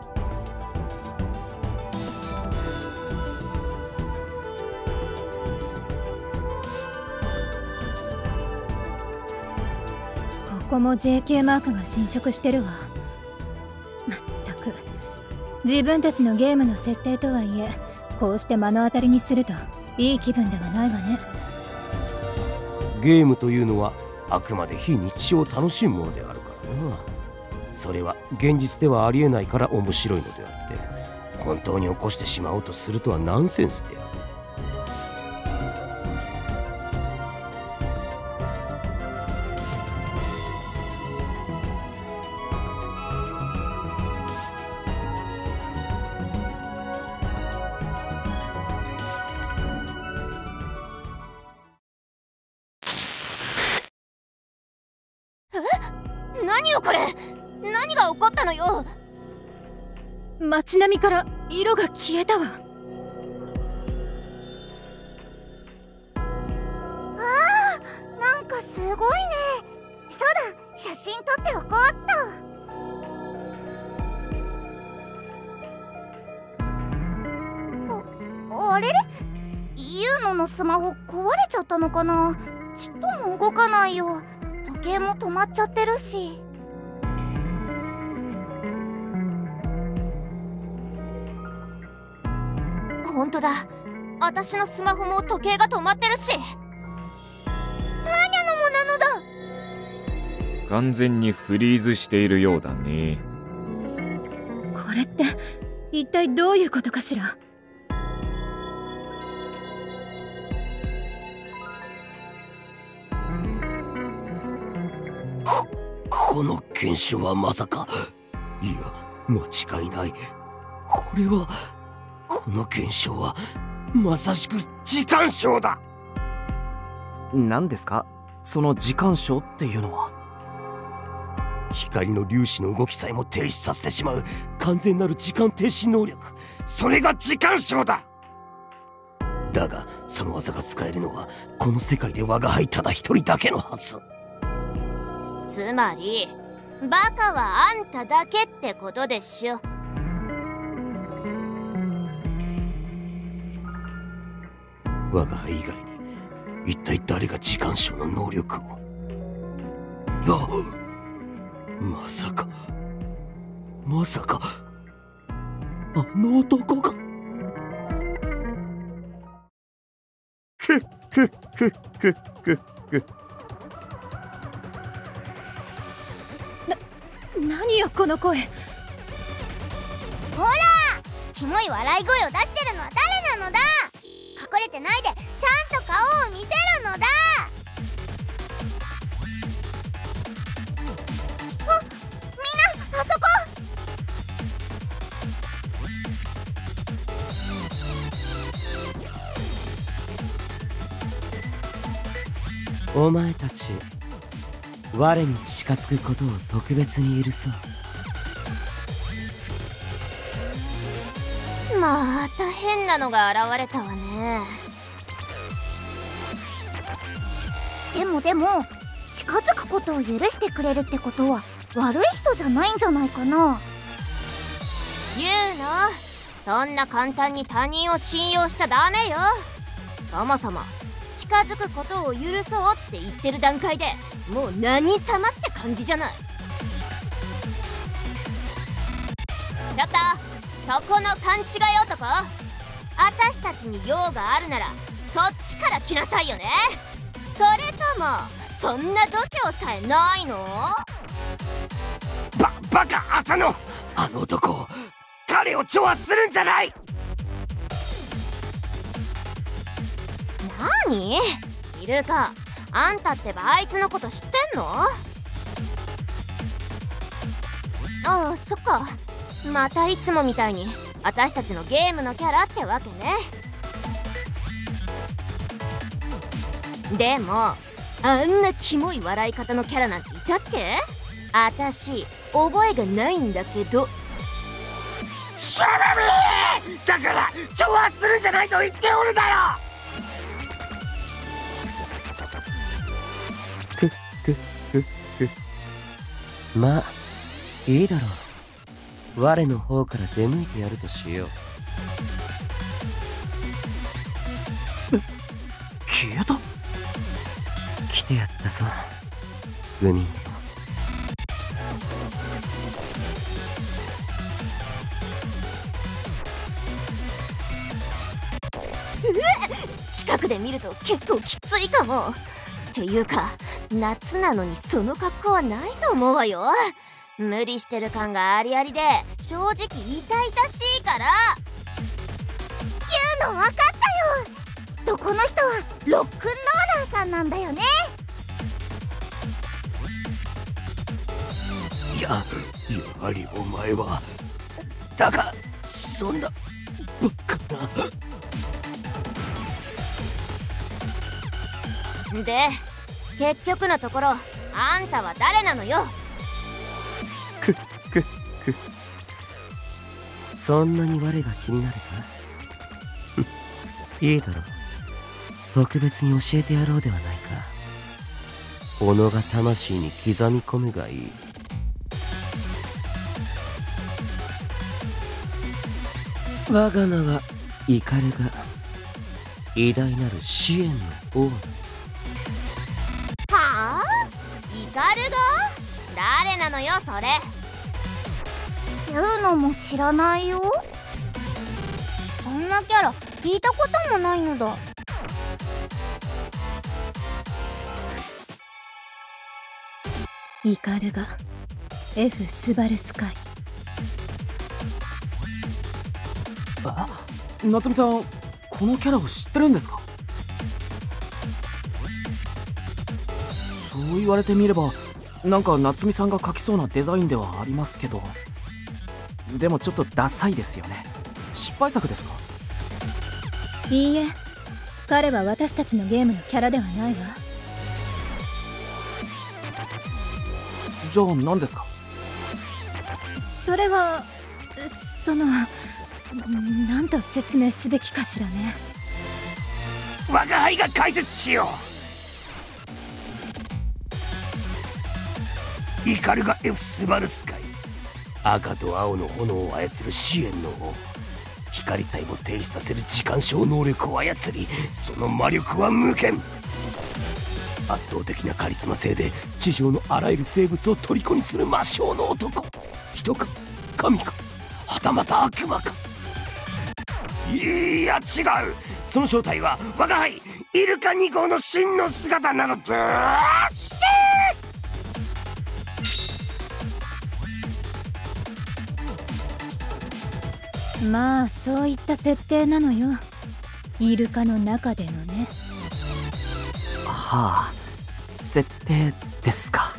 ここも ジェーケー マークが侵食してるわ。まったく自分たちのゲームの設定とはいえ、こうして目の当たりにするといい気分ではないわね。 ゲームというのはあくまで非日常を楽しむものであるからな。それは現実ではありえないから面白いのであって、本当に起こしてしまおうとするとはナンセンスである。 何よこれ、何が起こったのよ。 街並みから色が消えたわ。 あー、なんかすごいね。そうだ、写真撮っておこうっと。あ、あれれ、ユーノのスマホ壊れちゃったのかな。ちっとも動かないよ。時計も止まっちゃってるし。 ほんとだ、私のスマホも時計が止まってるし。ターニャのもなのだ。 完全にフリーズしているようだね。 これって一体どういうことかしら。 こ、この現象はまさか、いや間違いない。これはこの現象はまさしく時間障だ。 何ですかその時間障っていうのは。 光の粒子の動きさえも停止させてしまう完全なる時間停止能力、それが時間障だ。だがその技が使えるのはこの世界で我が輩ただ一人だけのはず。 つまりバカはあんただけってことでしょ。 我が輩以外に一体誰が時間障の能力を。あ、まさかまさかあの男が。くっくっくっくっくっく。 な、何よこの声。 ほら、キモい笑い声を出してるのは誰なのだ。隠れてないでちゃんと顔を見せるのだ。あ、みんなあそこ。 お前たち我に近づくことを特別に許そう。 また変なのが現れたわね。 でもでも近づくことを許してくれるってことは悪い人じゃないんじゃないかな。 言うの、そんな簡単に他人を信用しちゃダメよ。そもそも近づくことを許そうって言ってる段階でもう何様って感じじゃない。ちょっとそこの勘違い男、私たちに用があるならそっちから来なさいよね。それともそんな度胸さえないの？ ババカ浅野、あの男彼を挑発するんじゃない。 何？いるか、あんたってばあいつのこと知ってんの？ああ、そっか。またいつもみたいに私たちのゲームのキャラってわけね。でもあんなキモい笑い方のキャラなんていたっけ？あたし覚えがないんだけど。 シャラミー！だから挑発するんじゃないと言っておるだろ。くくくまあいいだろう。我の方から出向いてやるとしよう。 消えた。 来てやったぞ海に。 近くで見ると結構きついかも。っていうか夏なのにその格好はないと思うわよ。無理してる感がありありで正直痛々しいから。 言うの分かったよ。きっとこの人はロックンローラーさんなんだよね。 いや、やはりお前は。だがそんなバカな。 で結局のところあんたは誰なのよ。 くっくっく。そんなに我が気になるか。いいだろう。特別に教えてやろうではないか。己が魂に刻み込むがいい。我が名はイカルが偉大なる支援の王だ。 はあ？イカルが？誰なのよそれ。 言うのも知らないよ。そんなキャラ聞いたこともないのだ。 イカルが F スバルスカイ。 あ、夏美さんこのキャラを知ってるんですか？そう言われてみればなんか夏美さんが描きそうなデザインではありますけど、でもちょっとダサいですよね。失敗作ですか？ いいえ、彼は私たちのゲームのキャラではないわ。 じゃあ何ですか？ それはその何と説明すべきかしらね。 我が輩が解説しよう。イカルが F スバルスカイ。赤と青の炎を操る支援の王。光さえも停止させる時間小能力を操り、その魔力は無限。圧倒的なカリスマ性で地上のあらゆる生物を虜にする魔性の男。人か神かはたまた悪魔か。いや違う。その正体は我が輩イルカに号の真の姿なのだ。 まあそういった設定なのよ、イルカの中でのね。 はあ、設定ですか。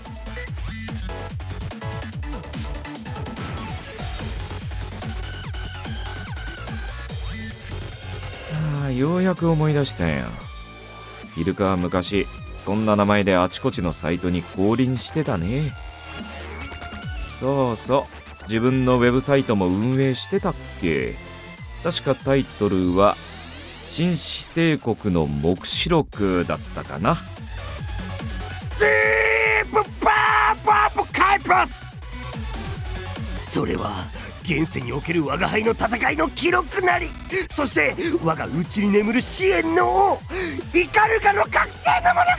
ああ、ようやく思い出したんや。イルカは昔そんな名前であちこちのサイトに降臨してたね。そうそう、自分のウェブサイトも運営してたっけ。確かタイトルは紳士帝国の黙示録だったかな。 それは現世における我が輩の戦いの記録なり、そして我が内に眠る支援の王イカルガの覚醒の物語。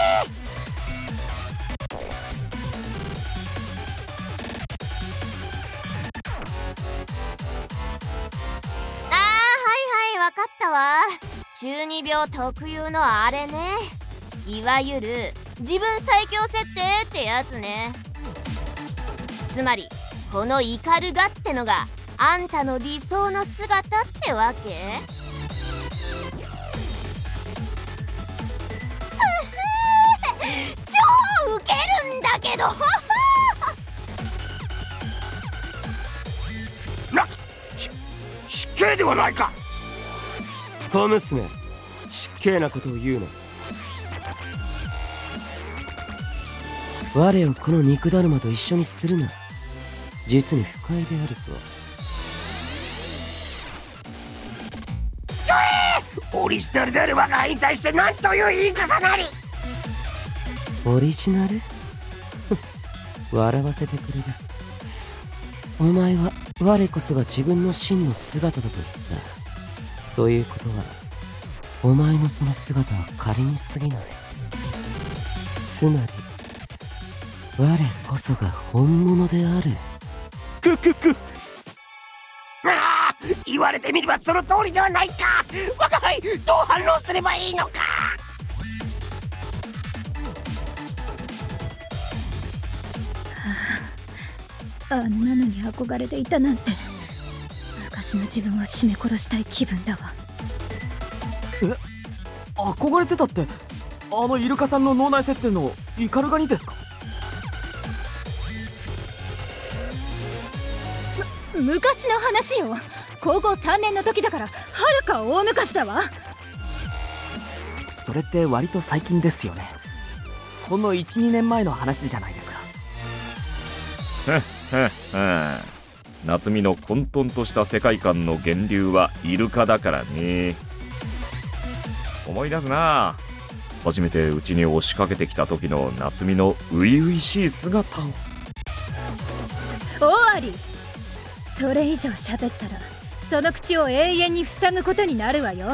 わかったわ。中二病特有のあれね。いわゆる自分最強設定ってやつね。つまりこのイカルガってのがあんたの理想の姿ってわけ？超ウケるんだけどなっ、し失敬ではないか。小娘、失敬なことを言うな。我をこの肉だるまと一緒にするな。実に不快であるぞ。オリジナルである我が輩に対して何という言い草なり。オリジナル？ 笑わせてくれる。お前は我こそが自分の真の姿だと言った。ということはお前のその姿は仮に過ぎない。つまり我こそが本物である。 くくくああ、言われてみればその通りではないか。我が輩どう反応すればいいのか。 あんなのに憧れていたなんて、昔の自分を絞め殺したい気分だわ。 え、憧れてたってあのイルカさんの脳内設定のイカルガにですか？ む昔の話よ。高校さんねんの時だからはるか大昔だわ。 それって割と最近ですよね。ほんの いちにねんまえの話じゃないですか。 ふっふっふ、夏美の混沌とした世界観の源流はイルカだからね。思い出すな、初めてうちに押しかけてきた時の夏美の初々しい姿を。 終わり。それ以上喋ったらその口を永遠に塞ぐことになるわよ。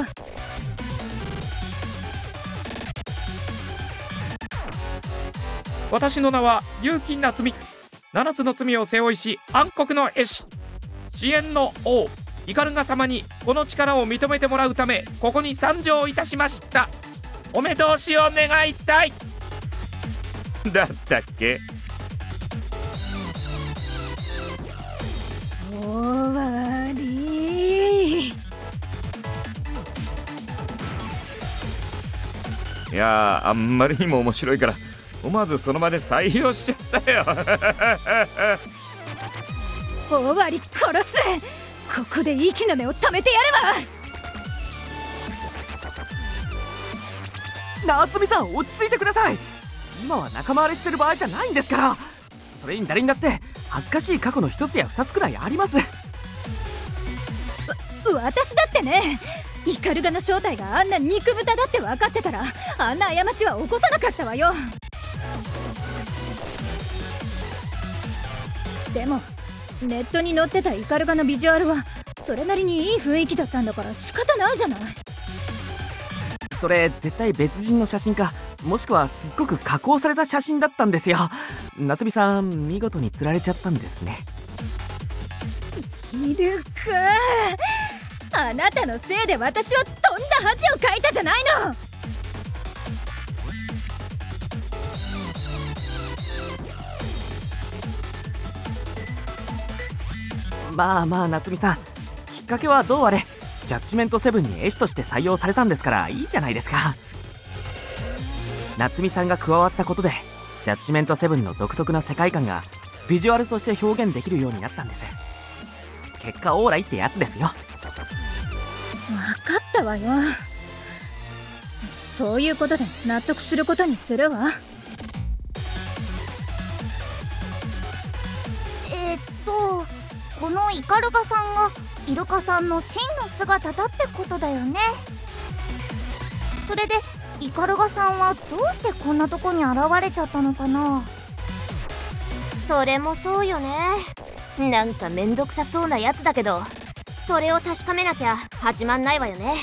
私の名は結城夏美。七つの罪を背負いし暗黒の絵師、支援の王イカルガ様にこの力を認めてもらうためここに参上いたしました。お目通しを願いたい。だったっけ。 終わり。 いやー、あんまりにも面白いから思わずその場で採用しちゃったよ。 終わり殺す。ここで息の根を止めてやるわ。夏美さん落ち着いてください。今は仲間割れしてる場合じゃないんですから。それに誰にだって恥ずかしい過去の一つや二つくらいあります。わ私だってね、イカルガの正体があんな肉豚だって分かってたらあんな過ちは起こさなかったわよ。でもネットに載ってたイカルガのビジュアルはそれなりにいい雰囲気だったんだから仕方ないじゃない。 それ絶対別人の写真か、もしくはすっごく加工された写真だったんですよ。夏美さん見事に釣られちゃったんですね。 いるか。あなたのせいで私はとんだ恥をかいたじゃないの。 まあまあ夏美さん、きっかけはどうあれジャッジメントセブンに絵師として採用されたんですからいいじゃないですか。夏美さんが加わったことでジャッジメントセブンの独特な世界観がビジュアルとして表現できるようになったんです。結果オーライってやつですよ。 分かったわよ。そういうことで納得することにするわ。 えー、っとこのイカルガさんがイルカさんの真の姿だってことだよね。それでイカルガさんはどうしてこんなとこに現れちゃったのかな。 それもそうよね。なんかめんどくさそうなやつだけど、それを確かめなきゃ始まんないわよね。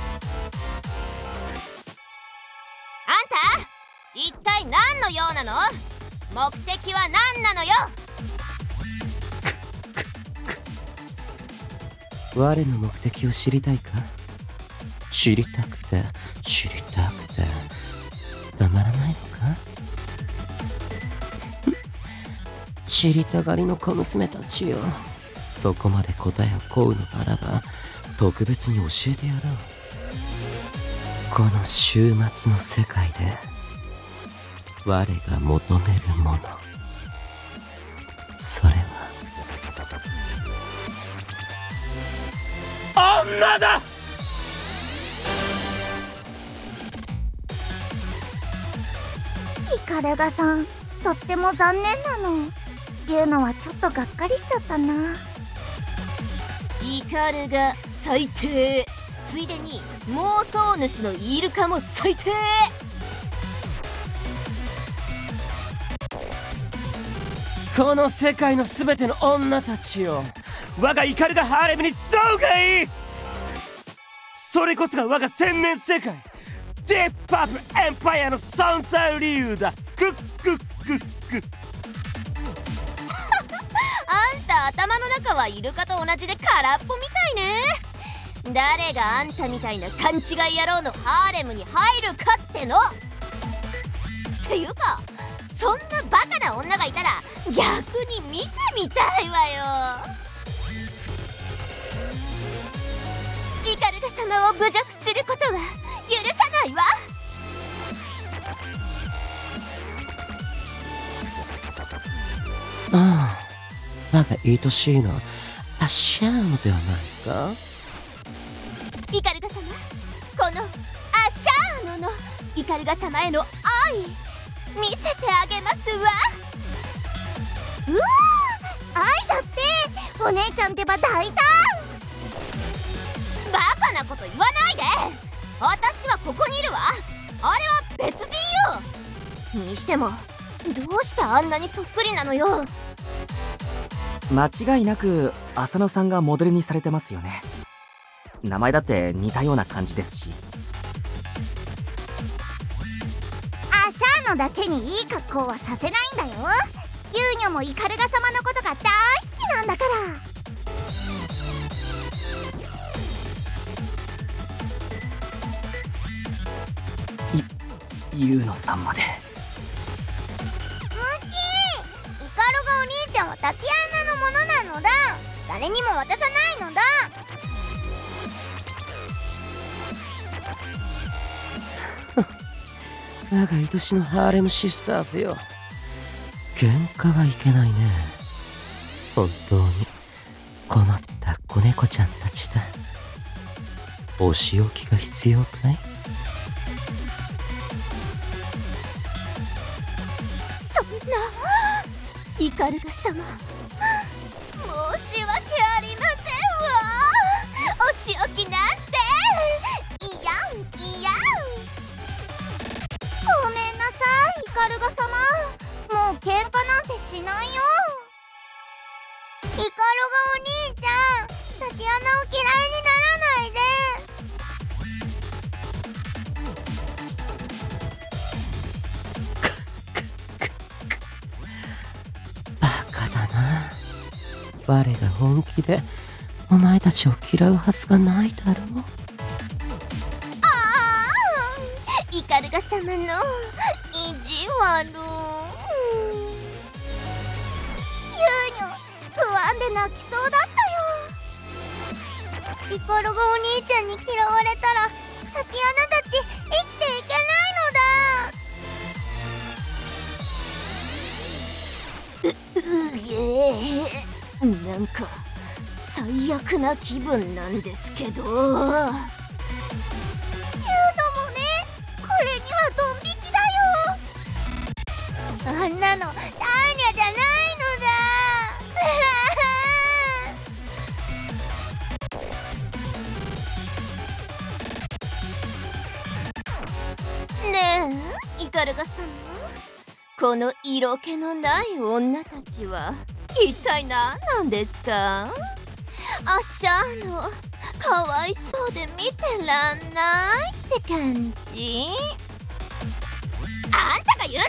あんた一体何の用なの？目的は何なのよ。 我の目的を知りたいか？知りたくて知りたくてたまらないのか？知りたがりの小娘たちよ。そこまで答えを請うのならば特別に教えてやろう。この終末の世界で我が求めるもの、それは女だ。 イカルガさんとっても残念なの。言うのはちょっとがっかりしちゃったな。 イカルガ最低。ついでに妄想主のイルカも最低。 この世界の全ての女たちよ、我が怒りがハーレムに集うがいい。それこそが我が千年世界ディープパープルエンパイアの存在理由だ。クックックック。 あんた頭の中はイルカと同じで空っぽみたいね。誰があんたみたいな勘違い野郎のハーレムに入るかっての。っていうかそんなバカな女がいたら逆に見てみたいわよ。イカルガ様を侮辱することは許さないわ。 ああ、我が愛しいのアシャームではないか。 イカルガ様、このアシャーノのイカルガ様への愛見せてあげますわ。 うわー、愛だってお姉ちゃんってば大胆。 バカなこと言わないで。私はここにいるわ。あれは別人よ。にしてもどうしてあんなにそっくりなのよ。 間違いなく浅野さんがモデルにされてますよね。名前だって似たような感じですし。 アシャーノだけにいい格好はさせないんだよ。ユーニョもイカルガ様のことが大好きなんだから。 ユーノさんまで。 ムキー、イカルガお兄ちゃんはタティアンナのものなのだ。誰にも渡さないのだ。 我が愛しのハーレムシスターズよ、喧嘩はいけないね。本当に困った子猫ちゃんたちだ。お仕置きが必要かい？ そんなイカルガ様、申し訳ありませんわ。お仕置きなんていやんいやん。 ごめんなさいイカルガ様、もう喧嘩なんてしないよ。イカルガお兄ちゃん、タティアナを嫌いにならないで。 バカだな。我が本気でお前たちを嫌うはずがないだろう。 イカルガ様の意地悪。 ユーニョ、不安で泣きそうだったよ。イカルガお兄ちゃんに嫌われたらタティアナたち生きていけないのだ。 ううえなんか最悪な気分なんですけど。 これにはドン引きだよ。あんなのターニャじゃないのだ。ねえイカルガ様、この色気のない女たちは一体何なんですか？アシャーのかわいそうで見てらんないって感じ。あんたが言うんじゃ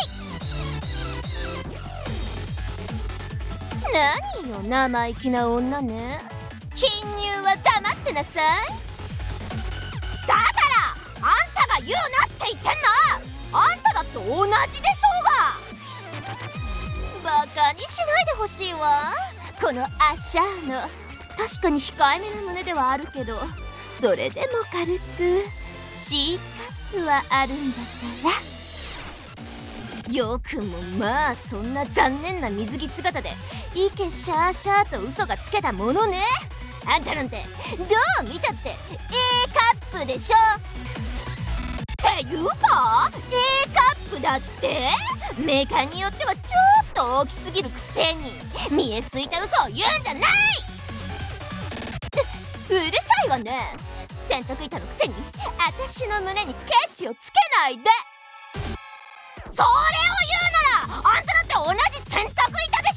ない。何よ生意気な女ね。貧乳は黙ってなさい。だからあんたが言うなって言ってんの。あんただって同じでしょうが。バカにしないでほしいわ、このアシャーの。確かに控えめな胸ではあるけど、それでも軽く C カップはあるんだから。よくもまあそんな残念な水着姿でイケシャーシャーと嘘がつけたものね。あんたなんてどう見たって A カップでしょ。っていうか A カップだってメーカーによってはちょっと大きすぎるくせに見えすいた嘘を言うんじゃない。うるさいわね。洗濯板のくせに私の胸にケチをつけないで。それを言うならあんただって同じ洗濯板で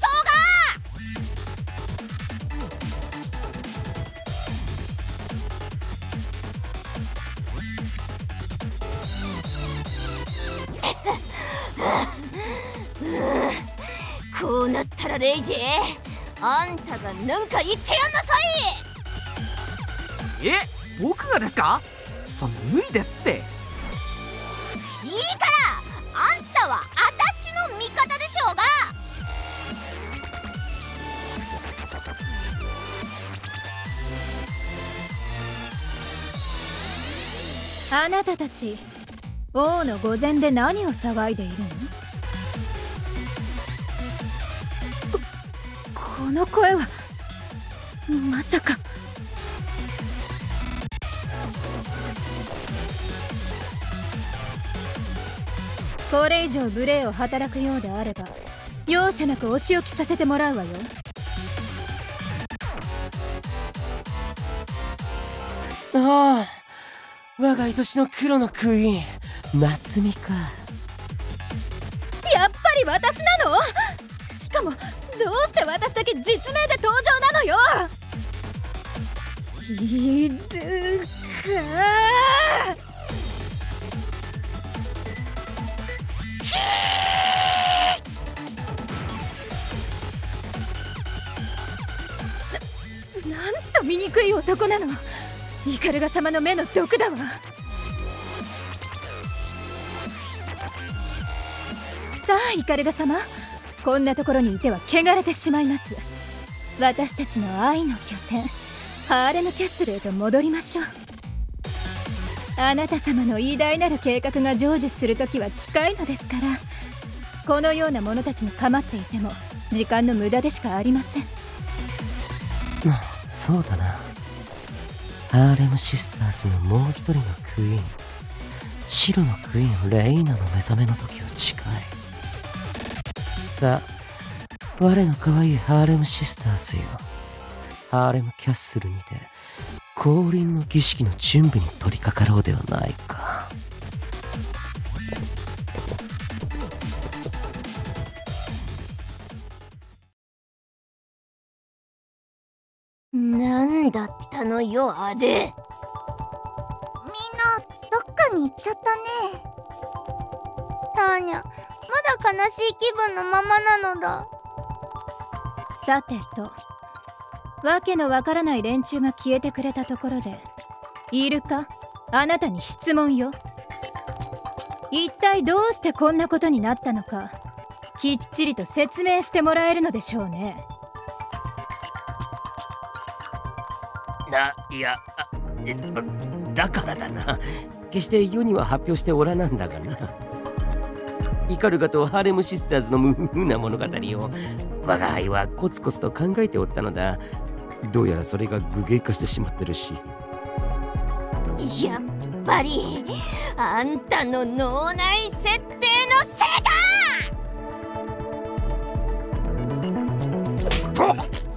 うなったらレイジ、あんたがなんか言ってやんなさい。え、僕がですか？そんな無理ですって。 いいからあんたは私の味方でしょうが。 あなたたち王の御前で何を騒いでいるの？こ、この声はまさか。これ以上無礼を働くようであれば容赦なくお仕置きさせてもらうわよ。 ああ、我が愛しの黒のクイーン夏美か。 やっぱり私なの？しかもどうして私だけ実名で登場なのよ。いるか。な、なんと醜い男なの。イカルガ様の目の毒だわ。さあイカルガ様、こんなところにいては汚れてしまいます。私たちの愛の拠点ハーレムキャッスルへと戻りましょう。あなた様の偉大なる計画が成就する時は近いのですから、このような者たちに構っていても時間の無駄でしかありません。 あ、そうだな。ハーレムシスターズのもう一人のクイーン、白のクイーンレイナの目覚めの時は近い。さあ、我の可愛いハーレムシスターズよ、ハーレムキャッスルにて降臨の儀式の準備に取り掛かろうではないか。 なんだったのよあれ。みんなどっかに行っちゃったね。ターニャ、まだ悲しい気分のままなのだ。 さてと、わけのわからない連中が消えてくれたところで、イルカ、あなたに質問よ。一体どうしてこんなことになったのか、きっちりと説明してもらえるのでしょうね。 だ、いや、え、だからだな。決して世には発表しておらなんだがな。イカルガとハーレムシスターズの無風な物語を我が輩はコツコツと考えておったのだ。どうやらそれが具現化してしまってるし。 やっぱりあんたの脳内設定のせいだ。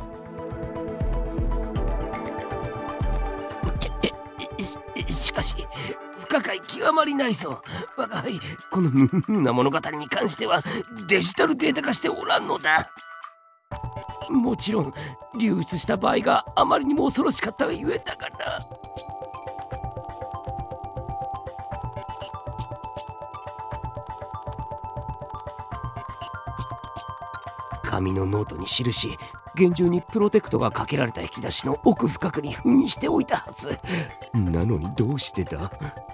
しかし不可解極まりないぞ。我が輩、この無風な物語に関してはデジタルデータ化しておらんのだ。もちろん流出した場合があまりにも恐ろしかったがゆえだがな。紙のノートに記し、厳重にプロテクトがかけられた引き出しの奥深くに封印しておいたはず。なのにどうしてだ？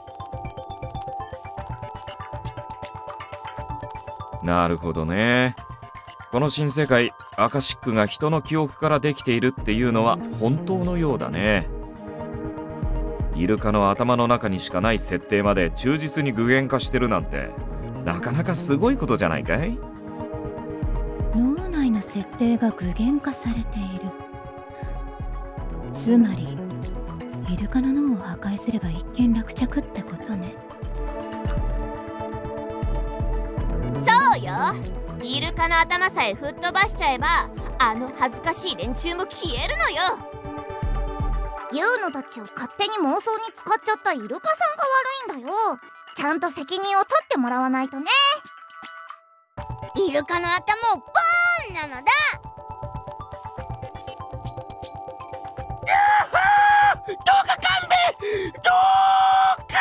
なるほどね。この新世界、アカシックが人の記憶からできているっていうのは本当のようだね。イルカの頭の中にしかない設定まで忠実に具現化してるなんて、なかなかすごいことじゃないかい？ 脳内の設定が具現化されている。つまりイルカの脳を破壊すれば一件落着ってことね。 そうよ、イルカの頭さえ吹っ飛ばしちゃえばあの恥ずかしい連中も消えるのよ。 ユーノたちを勝手に妄想に使っちゃったイルカさんが悪いんだよ。ちゃんと責任を取ってもらわないとね。イルカの頭をボーンなのだ。 どうか勘弁、どうか。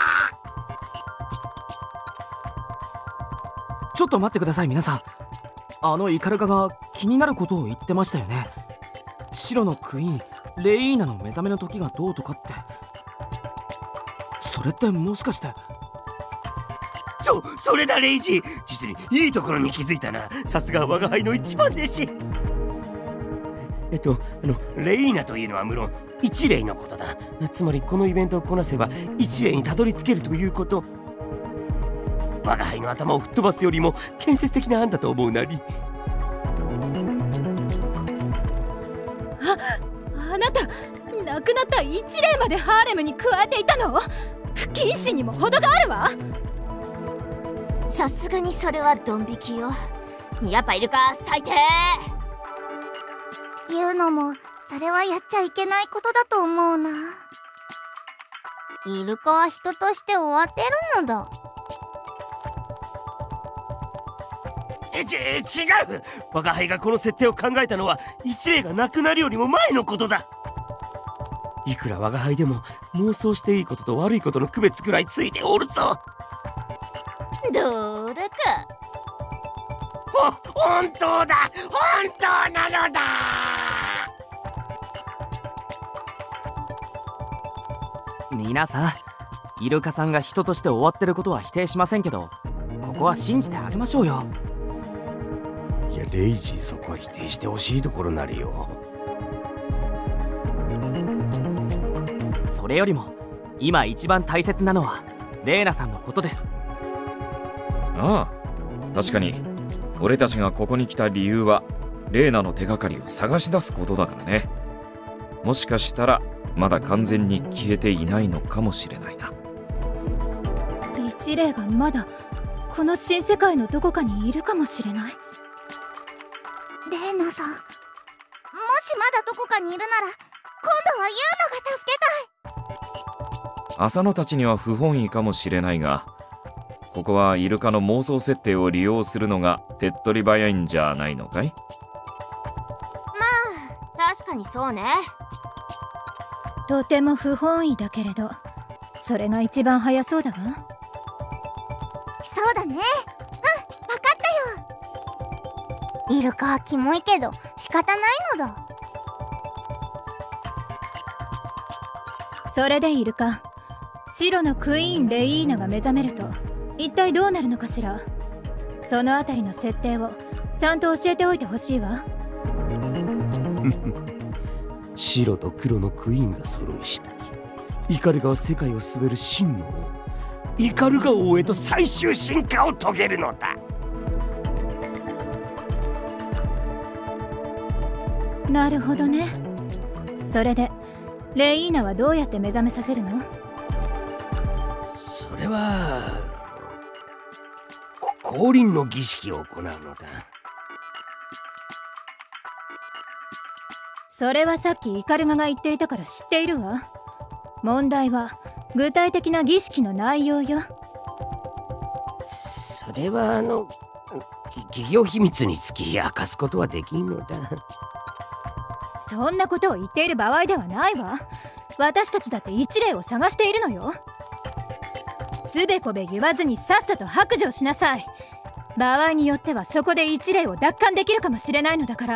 ちょっと待ってください皆さん。 あのイカルガが気になることを言ってましたよね。白のクイーンレイーナの目覚めの時がどうとかって。それってもしかして。 そそれだレイジ、実にいいところに気づいたな。さすが我が輩の一番弟子。えっとあのレイーナというのは無論一霊のことだ。つまりこのイベントをこなせば一霊にたどり着けるということ。我が輩の頭を吹っ飛ばすよりも建設的な案だと思うなり。 あ、あなた亡くなった一霊までハーレムに加えていたの？不謹慎にも程があるわ。 さすがにそれはドン引きよ。やっぱイルカ最低。 言うのもそれはやっちゃいけないことだと思うな。イルカは人として終わってるのだ。 えち違う。我が輩がこの設定を考えたのは一霊がなくなるよりも前のことだ。いくら我が輩でも妄想していいことと悪いことの区別くらいついておるぞ。 どうだか。 ほ本当だ、本当なのだ。 皆さん、イルカさんが人として終わってることは否定しませんけど、ここは信じてあげましょうよ。 いやレイジー、そこは否定してほしいところなるよ。 それよりも今一番大切なのはレイナさんのことです。 ああ、確かに俺たちがここに来た理由はレイナの手がかりを探し出すことだからね。もしかしたらまだ完全に消えていないのかもしれないな。 一霊がまだこの新世界のどこかにいるかもしれない。 レイナさん、もしまだどこかにいるなら今度はユウノが助けたい。 浅野たちには不本意かもしれないが、ここはイルカの妄想設定を利用するのが手っ取り早いんじゃないのかい？ まあ確かにそうね。 とても不本意だけれど、それが一番早そうだわ。 そうだね。うん、わかったよ。イルカはキモいけど仕方ないのだ。 それでイルカ、白のクイーンレイーナが目覚めると一体どうなるのかしら。そのあたりの設定をちゃんと教えておいてほしいわ。 白と黒のクイーンが揃いしたき、イカルガは世界を滑る真の王、イカルガ王へと最終進化を遂げるのだ。 なるほどね。それでレイーナはどうやって目覚めさせるの？ それは降臨の儀式を行うのだ。 それはさっきイカルガが言っていたから知っているわ。問題は具体的な儀式の内容よ。 それはあの企業秘密につき明かすことはできんのだ。 そんなことを言っている場合ではないわ。私たちだって一霊を探しているのよ。つべこべ言わずにさっさと白状しなさい。場合によってはそこで一霊を奪還できるかもしれないのだから。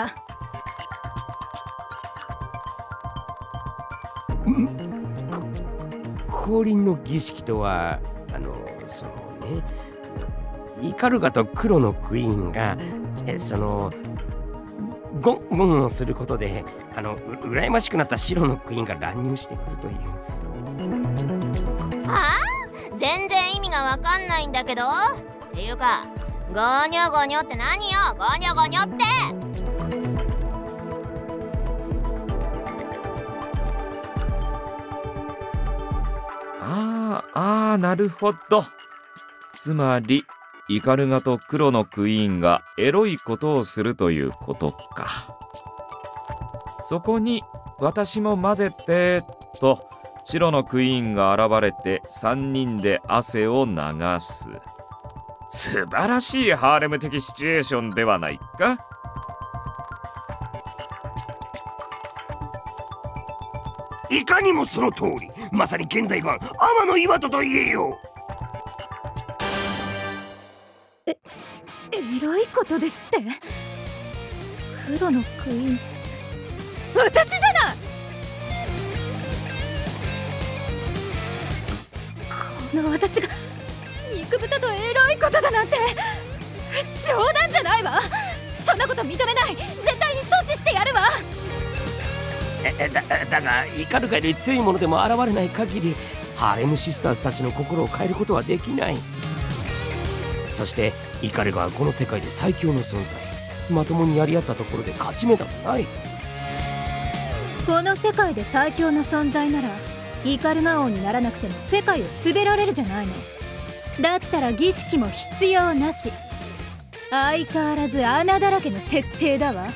降臨の儀式とはあのそのね、イカルガと黒のクイーンがえそのゴンゴンをすることであのう羨ましくなった白のクイーンが乱入してくるという。 ああ、全然意味がわかんないんだけど。っていうかゴニョゴニョって何よ。ゴニョゴニョって。 あーあー、なるほど。つまりイカルガと黒のクイーンがエロいことをするということか。そこに私も混ぜてと白のクイーンが現れてさんにんで汗を流す。素晴らしいハーレム的シチュエーションではないか。 いかにもその通り、まさに現代版天の岩戸と言えよう。 え、イルエロいことですって。黒のクイーン、私じゃない。この私が肉豚とエロいことだなんて冗談じゃないわ。そんなこと認めない。絶対に阻止してやるわ。 えだだがイカルガより強いものでも現れない限りハーレムシスターズたちの心を変えることはできない。そしてイカルガはこの世界で最強の存在。まともにやり合ったところで勝ち目だもない。 この世界で最強の存在ならイカルガ王にならなくても世界を滑られるじゃないの。だったら儀式も必要なし。相変わらず穴だらけの設定だわ。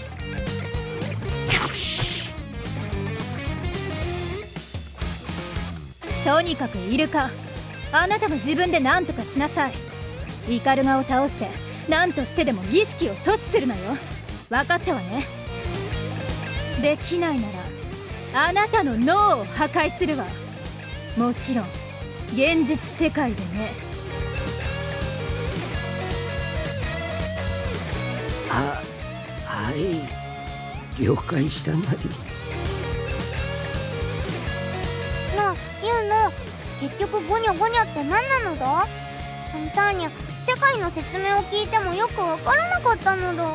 とにかくイルカ、あなたが自分で何とかしなさい。イカルガを倒して何としてでも儀式を阻止するのよ。分かったわね。できないならあなたの脳を破壊するわ。もちろん現実世界でね。 あ、はい、了解したなり。 なあ、ユウの結局ゴニョゴニョって何なのだ？簡単に世界の説明を聞いてもよくわからなかったのだ。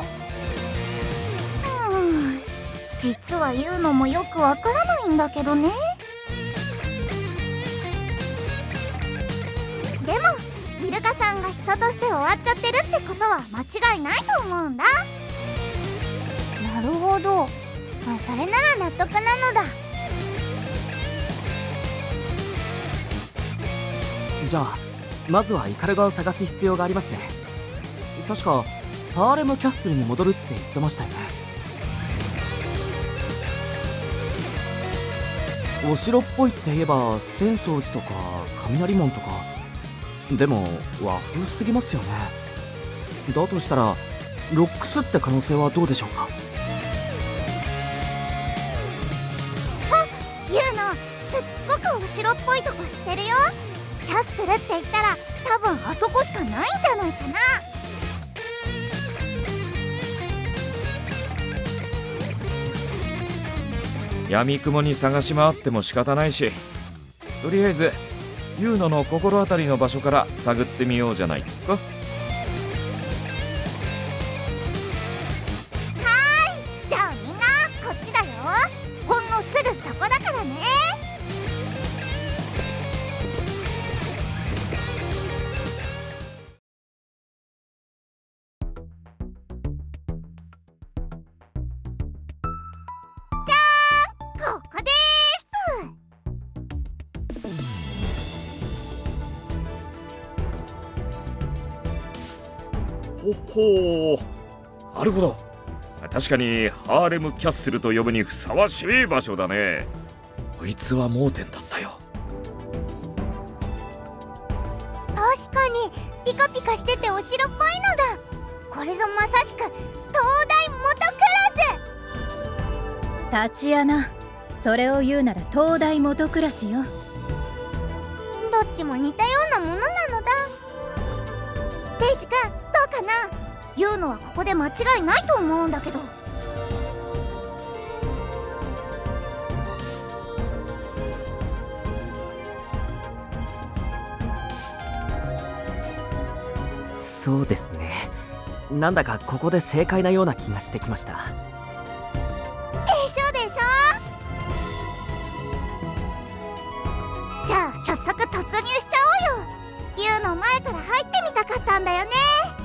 うん実は言うのもよくわからないんだけどね。でもイルカさんが人として終わっちゃってるってことは間違いないと思うんだ。なるほど、まあ、それなら納得なのだ。 じゃあまずはイカルガを探す必要がありますね。確かハーレムキャッスルに戻るって言ってましたよね。お城っぽいって言えば浅草寺とか雷門とか。でも和風すぎますよね。だとしたらロックスって可能性はどうでしょうか。 あ、ユウのすっごくお城っぽいとこ知ってるよ。キャッスルって言ったら多分あそこしかないんじゃないかな。 闇雲に探し回っても仕方ないし、とりあえずユーノの心当たりの場所から探ってみようじゃないか。はーい、じゃあみんなこっちだよ。ほんのすぐそこだからね。ここでーす。 ほほう、なるほど。確かにハーレムキャッスルと呼ぶにふさわしい場所だね。こいつは盲点だったよ。 確かにピカピカしててお城っぽいのだ。これぞまさしく東大元クラス。 タチアナ、それを言うなら東大元暮らしよ。 どっちも似たようなものなのだ。デイジ君どうかな。言うのはここで間違いないと思うんだけど。 そうですね。なんだかここで正解なような気がしてきました。 でしょでしょ。じゃあ早速突入しちゃおうよ。ユウの前から入ってみたかったんだよね。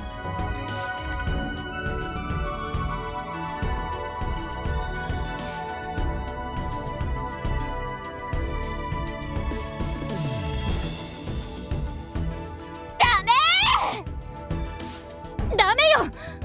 ダメー。 ダメよ。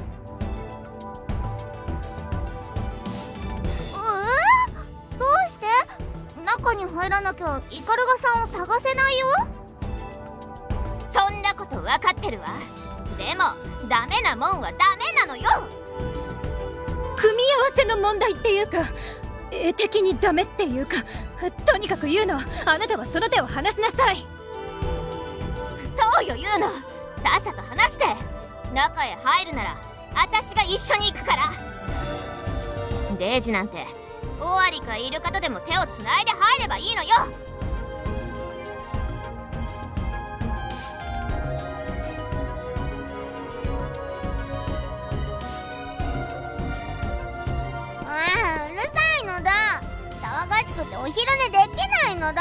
えー、どうして？中に入らなきゃイカルガさんを探せないよ。 そんなこと分かってるわ。でもダメなもんはダメなのよ。 組み合わせの問題っていうか絵的にダメっていうか、とにかく言うの、あなたはその手を離しなさい。 そうよ言うの、さっさと話して。 中へ入るなら私が一緒に行くから。レイジなんてオワリかイルカとでも手をつないで入ればいいのよ。 ああ、うるさいのだ。騒がしくてお昼寝できないのだ。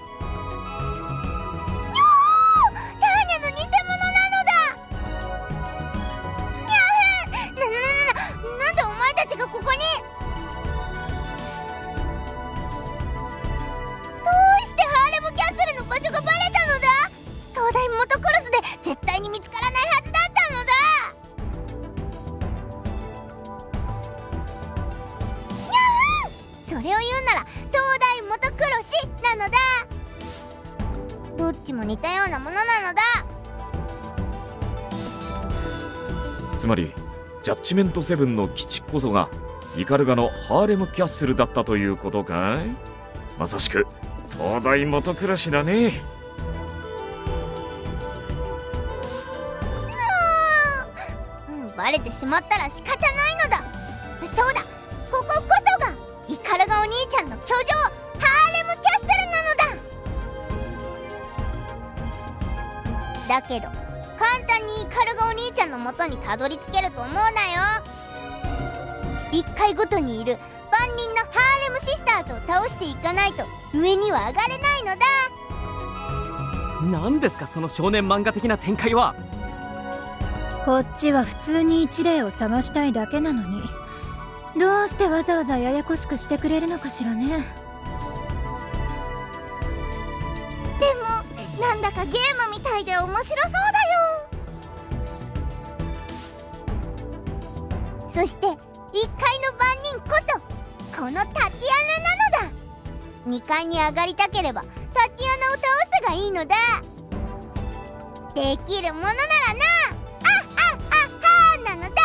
にょー、ラーニャの偽物なのだ。にゃー、な、な、な、な、なんでお前たちがここに。どうしてハーレムキャッスルの場所がバレたのだ。東大モトクロスで絶対に見つからないはずだったのだ。それを言うなら東大元黒しなのだ。どっちも似たようなものなのだ。 つまりジャッジメントセブンの基地こそがイカルガのハーレムキャッスルだったということかい。まさしく東大元暮らしだね。 うん、バレてしまったら仕方ないのだ。そうだ、こここそがイカルガお兄ちゃんの居城ハーレムキャッスルなのだ。だけど簡単にイカルガお兄ちゃんの元にたどり着けると思うなよ。いっかいごとにいる万人のハーレムシスターズを倒していかないと上には上がれないのだ。 何ですかその少年漫画的な展開は。 こっちは普通に一例を探したいだけなのに、どうしてわざわざややこしくしてくれるのかしらね。 でもなんだかゲームみたいで面白そうだよ。そしていっかいの番人こそこのタティアナなのだ。にかいに上がりたければタティアナを倒すがいいのだ。できるものならな。あっあっあっはーなのだ。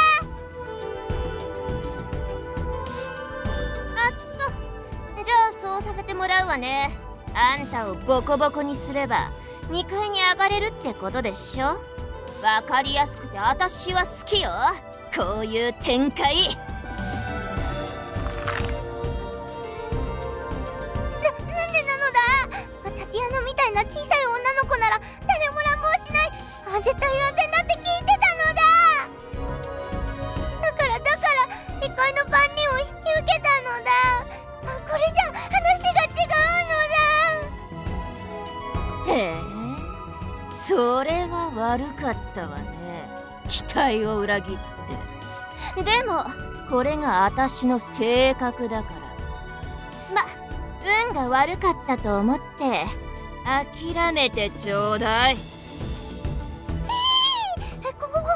あっそ、じゃあそうさせてもらうわね。あんたをボコボコにすればにかいに上がれるってことでしょ。わかりやすくて私は好きよ、こういう展開。 な、なんでなのだ。タティアナみたいな小さい女の子なら誰も乱暴しない。あ、絶対安全だって聞いてたのだ。だからだからいっかいの番人を引き受けたのだ。あ、これじゃ話が違うのだ。 へえ、それは悪かったわね、期待を裏切って。でもこれが私の性格だから、ま、運が悪かったと思って諦めてちょうだい。 ここここ怖い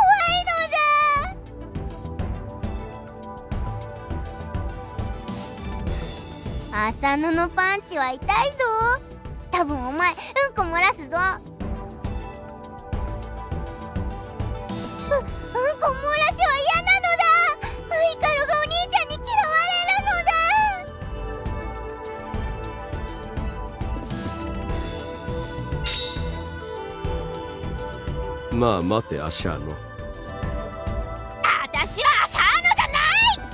のだ。浅野のパンチは痛いぞ。多分お前うんこ漏らすぞ。う、うんこ漏らしは嫌なのだ。イカルがお兄ちゃんに嫌われるのだ。まあ待てアシャーノ。 私はアシャーノじゃない。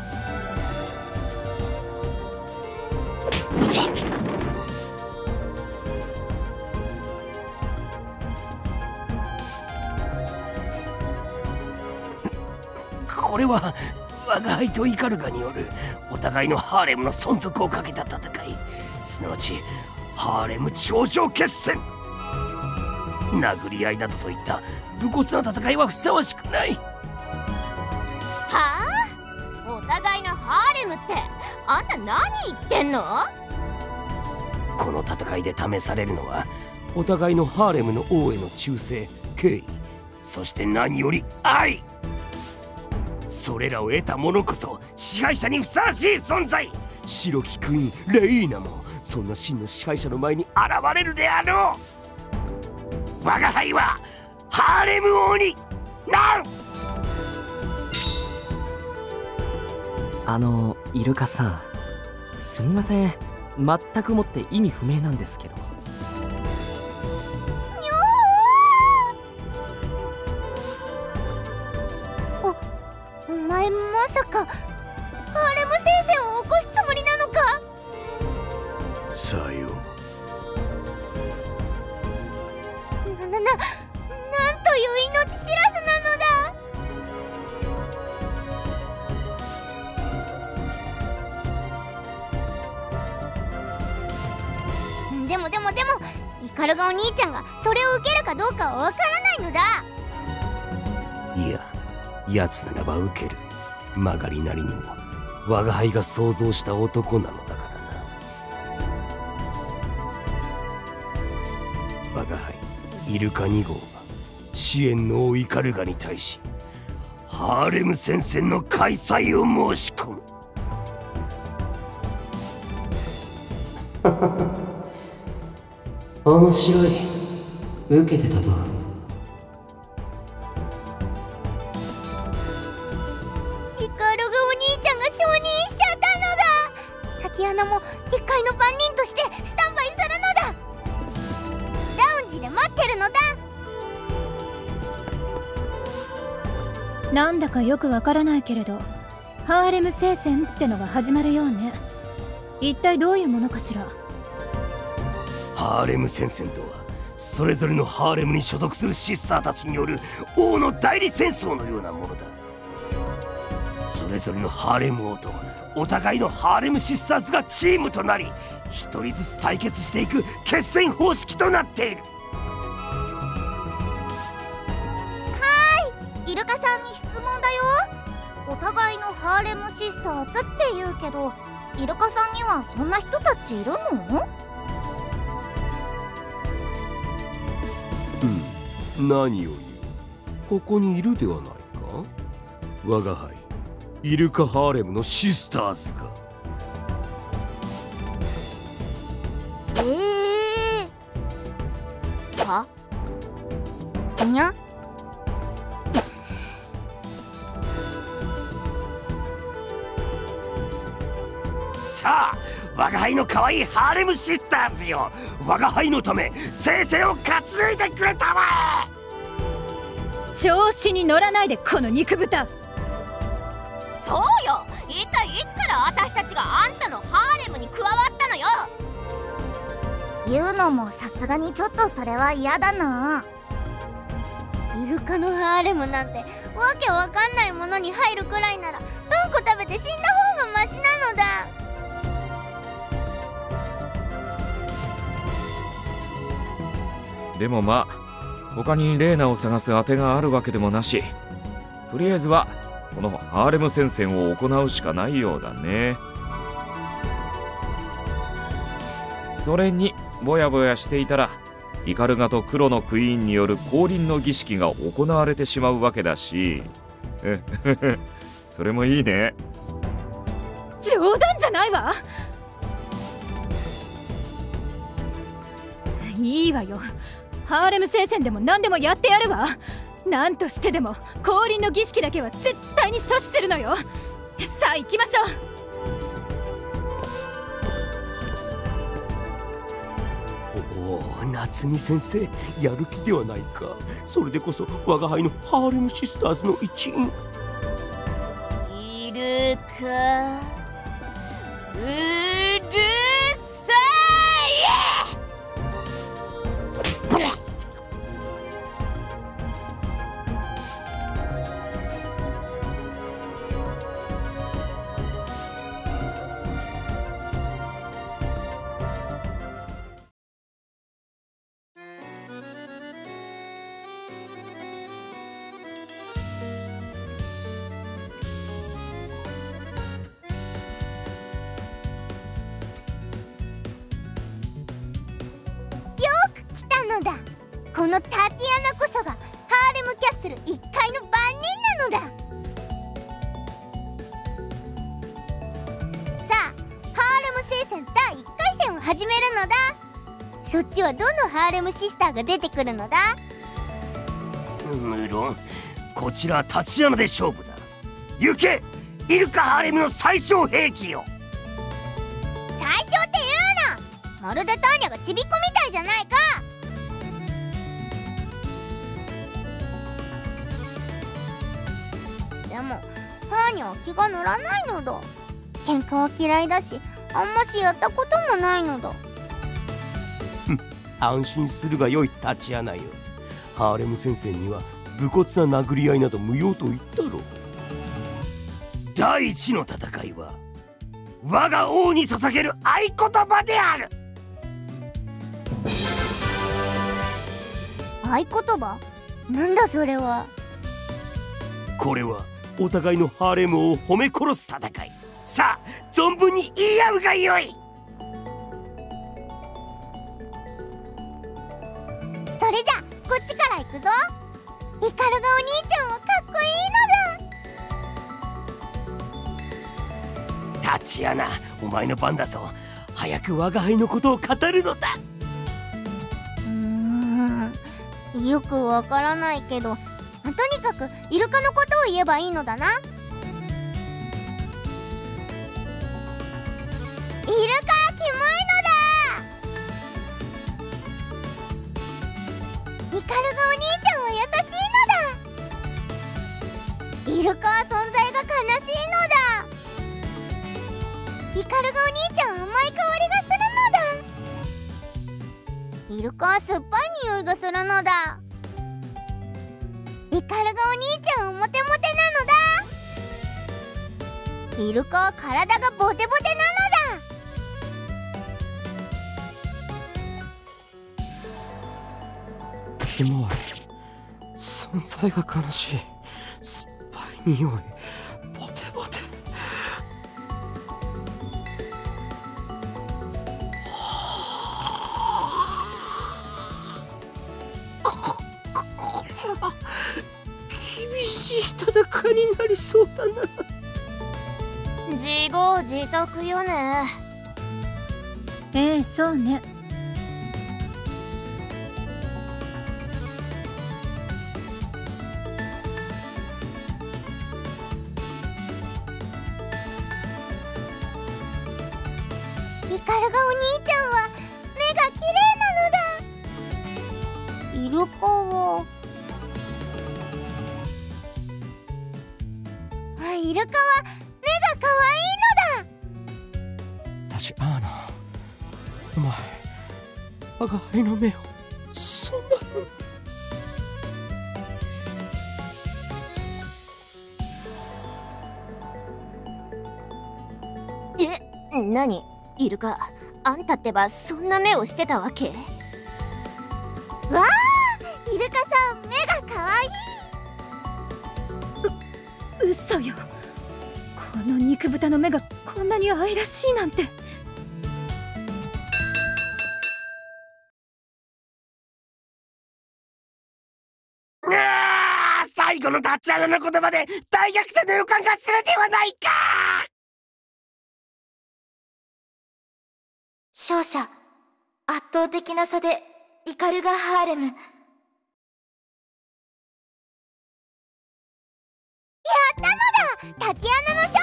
これは我が輩とイカルガによるお互いのハーレムの存続をかけた戦い、すなわちハーレム頂上決戦。殴り合いなどといった武骨な戦いはふさわしくない。 はあ、お互いのハーレムってあんた何言ってんの。 この戦いで試されるのはお互いのハーレムの王への忠誠、敬意、そして何より愛。それらを得た者こそ支配者にふさわしい存在。白きクイーンレイーナもそんな真の支配者の前に現れるであろう。我が輩はハーレム王になる。 あのイルカさん、すみません、全くもって意味不明なんですけど。 お前まさかハーレム聖戦を起こすつもりなのか？ さよな、な、な、なんという命知らずなのだ。でもでもでもイカルがお兄ちゃんがそれを受けるかどうかはわからないのだ。 いや、奴ならば受ける。曲がりなりにも我が輩が想像した男なのだからな。我が輩イルカに号は支援の王イカルガに対しハーレム戦線の開催を申し込む。 面白い。受けてたと。 イカルがお兄ちゃんが承認しちゃったのだ。タティアナも一階の番人としてスタンバイするのだ。ラウンジで待ってるのだ。 なんだかよくわからないけれど、ハーレム聖戦ってのが始まるようね。一体どういうものかしら。 ハーレム戦線とはそれぞれのハーレムに所属するシスターたちによる王の代理戦争のようなものだ。それぞれのハーレム王とお互いのハーレムシスターズがチームとなり一人ずつ対決していく決戦方式となっている。 はーい、イルカさんに質問だよ。お互いのハーレムシスターズって言うけど、イルカさんにはそんな人たちいるの？ うん、何を言う。ここにいるではないか。我が輩イルカハーレムのシスターズが。 ええー、は？にゃ？ さあ、我が輩の可愛いハーレムシスターズよ、我が輩のため聖戦を勝ち抜いてくれたまえ。 調子に乗らないで、この肉豚。 そうよ、一体いつから私たちがあんたのハーレムに加わったのよ。 言うのもさすがにちょっとそれは嫌だな。 イルカのハーレムなんてわけわかんないものに入るくらいならうんこ食べて死んだ方がマシなのだ。 でもまあ他にレーナを探す当てがあるわけでもなし、とりあえずはこのハーレム戦線を行うしかないようだね。それにぼやぼやしていたらイカルガと黒のクイーンによる降臨の儀式が行われてしまうわけだしそれもいいね。 冗談じゃないわ。いいわよ、ハーレム聖戦でも何でもやってやるわ。何としてでも降臨の儀式だけは絶対に阻止するのよ。さあ行きましょう。おお、夏美先生、やる気ではないか。それでこそ我が輩のハーレムシスターズの一員。 イルカうるさい。 このタティアナこそがハーレムキャッスルいっかいの番人なのだ。さあ、ハーレム聖戦だいいっかい戦を始めるのだ。そっちはどのハーレムシスターが出てくるのだ？ 無論こちらはタチアナで勝負だ。行け、イルカハーレムの最小兵器よ。 最小って言うな。まるでターニャがちびっこみたいじゃないか。でもハーには気が乗らないのだ。喧嘩は嫌いだし、あんましやったこともないのだ。 安心するがよい、タチアナよ。ハーレム戦線には武骨な殴り合いなど無用と言ったろう。 第一の戦いは我が王に捧げる合言葉である。 合言葉？なんだそれは。 これはお互いのハーレムを褒め殺す戦い。さあ存分に言い合うがよい。 それじゃこっちから行くぞ。イカルがお兄ちゃんはかっこいいのだ。 タチアナ、お前の番だぞ。早く我が輩のことを語るのだ。 うーん、よくわからないけど、とにかくイルカのことを言えばいいのだな。イルカはキモいのだ。イカルがお兄ちゃんは優しいのだ。イルカは存在が悲しいのだ。イカルがお兄ちゃん甘い香りがするのだ。イルカは酸っぱい匂いがするのだ。イカルがお兄ちゃんはモテモテなのだ。イルカは体がボテボテなのだ。 キモい、存在が悲しい、酸っぱい匂い、ボテボテ。ここれは厳しい戦いになりそうだな。 自業自得よね。 ええ、そうね。 イカルがお兄ちゃんは目が綺麗なのだ。イルカはあ、イルカは目が可愛いのだ。 タチアーナ、お前我が輩の目をそんなに。え、何？イルカ、あんたってばそんな目をしてたわけ？ わあ、イルカさん目が可愛い。 う、嘘よ。この肉豚の目がこんなに愛らしいなんて。 うわ、最後のタッチアナの言葉で大逆転の予感がするではないか。 勝者、圧倒的な差でイカルがハーレム。やったのだ。タティアナの勝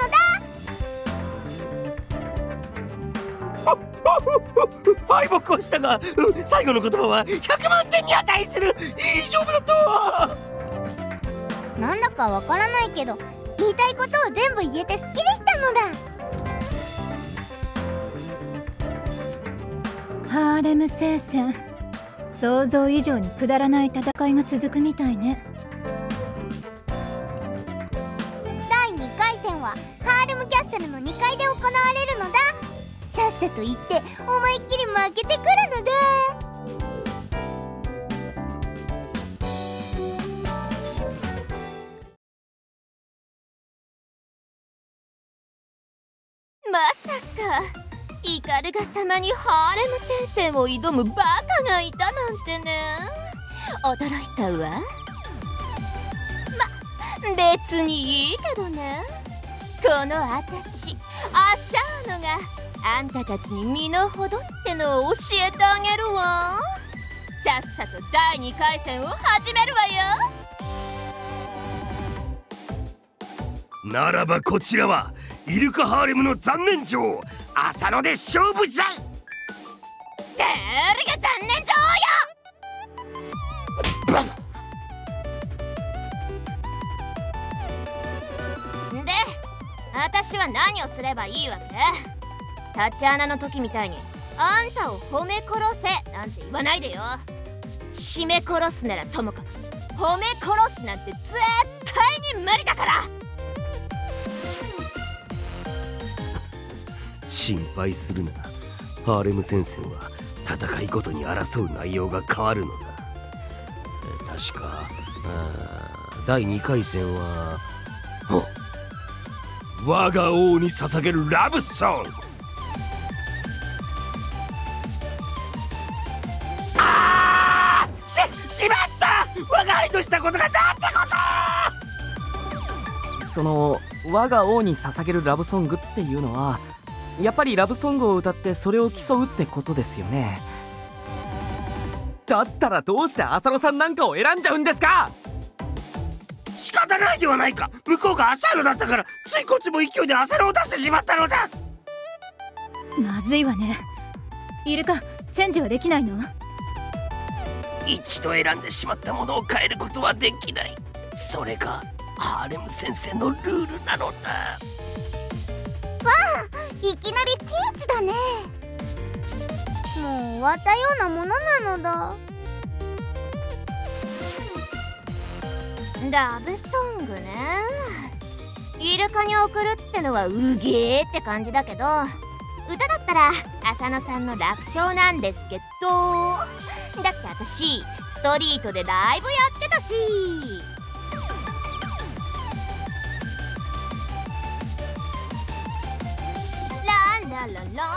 利なのだ。 敗北をしたが、うん、最後の言葉はひゃくまんてんに値する。いい勝負だったわ。 なんだかわからないけど、言いたいことを全部言えてすっきりしたのだ。 ハーレム聖戦、想像以上にくだらない戦いが続くみたいね。 だいにかい戦はハーレムキャッスルのにかいで行われるのだ。さっさと行って思いっきり負けてくるのだ。 まさかイカルガ様にハーレム戦線を挑むバカがいたなんてね。驚いたわ。ま、別にいいけどね。このあたしアシャーノがあんたたちに身の程ってのを教えてあげるわ。さっさとだいにかい戦を始めるわよ。ならばこちらはイルカハーレムの残念状浅野で勝負じゃ。 誰が残念状よ。 私は何をすればいいわけ？タチアナの時みたいにあんたを褒め殺せなんて言わないでよ。締め殺すならともかく褒め殺すなんて絶対に無理だから。 心配するな。ハーレム戦線は戦いごとに争う内容が変わるのだ。確かだいにかい戦は我が王に捧げるラブソング。 ああ し, しまった。我が愛としたことがなんてこと。 その我が王に捧げるラブソングっていうのはやっぱりラブソングを歌ってそれを競うってことですよね。だったらどうして浅野さんなんかを選んじゃうんですか？ 仕方ないではないか。向こうがアシャーノだったからついこっちも勢いで浅野を出してしまったのだ。 まずいわね。イルカ、チェンジはできないの？ 一度選んでしまったものを変えることはできない。それがハーレム先生のルールなのだ。わあ、いきなりピンチだね。もう終わったようなものなのだ。 ラブソングね。イルカに送るってのはうげーって感じだけど、歌だったら浅野さんの楽勝なんですけど。だって私ストリートでライブやってたし。ララララララララララララララ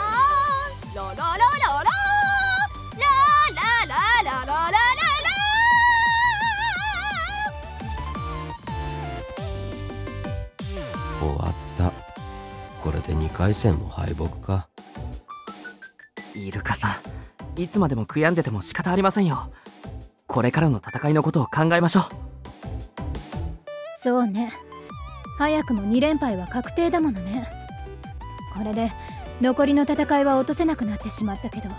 ララララ。 終わった。これでにかい戦も敗北か。 イルカさん、いつまでも悔やんでても仕方ありませんよ。これからの戦いのことを考えましょう。 そうね。早くもに連敗は確定だものね。これで残りの戦いは落とせなくなってしまったけど。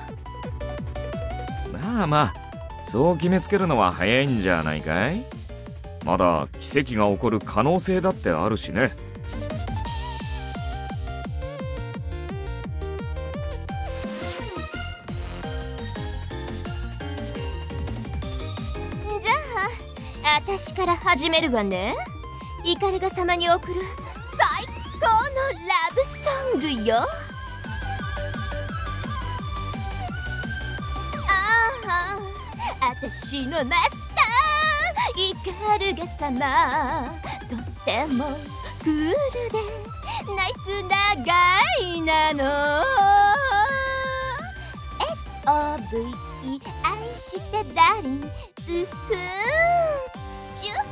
まあまあ、そう決めつけるのは早いんじゃないかい。まだ奇跡が起こる可能性だってあるしね。 じゃあ私から始めるわね。イカルガ様に送る最高のラブソングよ。ああ、私のマスターイカルガ様、とってもクールでナイスなガイなの。 エフオーブイ 愛してダーリン、うふんチュッ。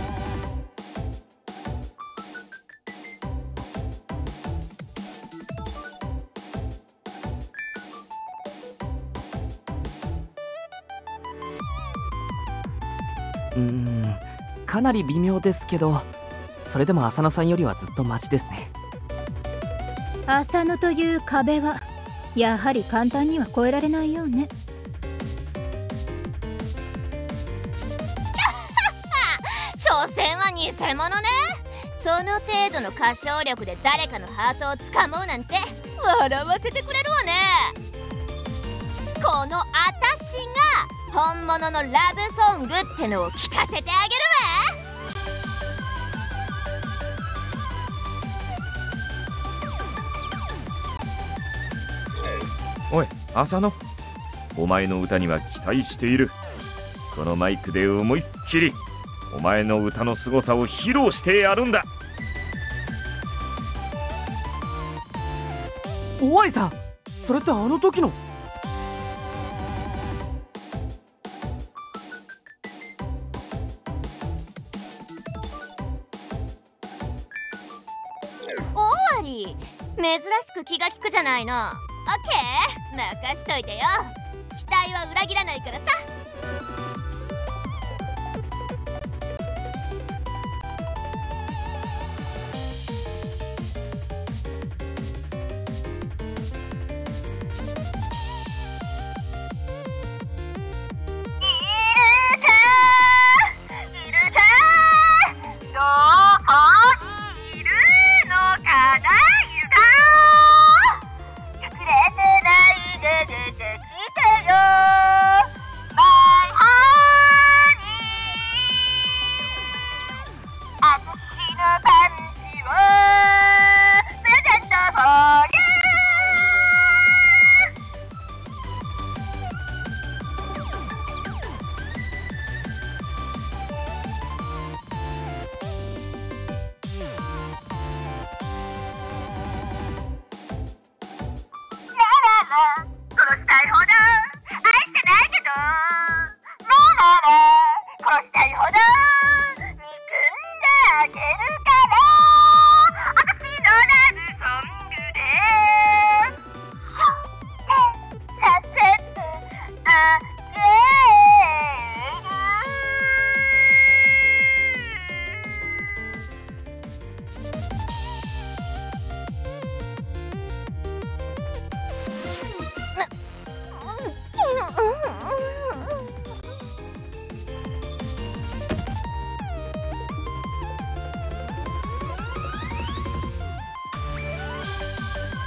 うーん、かなり微妙ですけど、それでも浅野さんよりはずっとマシですね。 浅野という壁はやはり簡単には越えられないようね。 所詮は偽物ね。その程度の歌唱力で誰かのハートをつかもうなんて笑わせてくれるわね。このあたしが本物のラブソングってのを聞かせてあげるわ。おい浅野、お前の歌には期待している。このマイクで思いっきりお前の歌の凄さを披露してやるんだ。 おわりさん、それってあの時の。 おわり、珍しく気が利くじゃないの。オッケー、任しといてよ。期待は裏切らないからさ。 どこにいるのかな。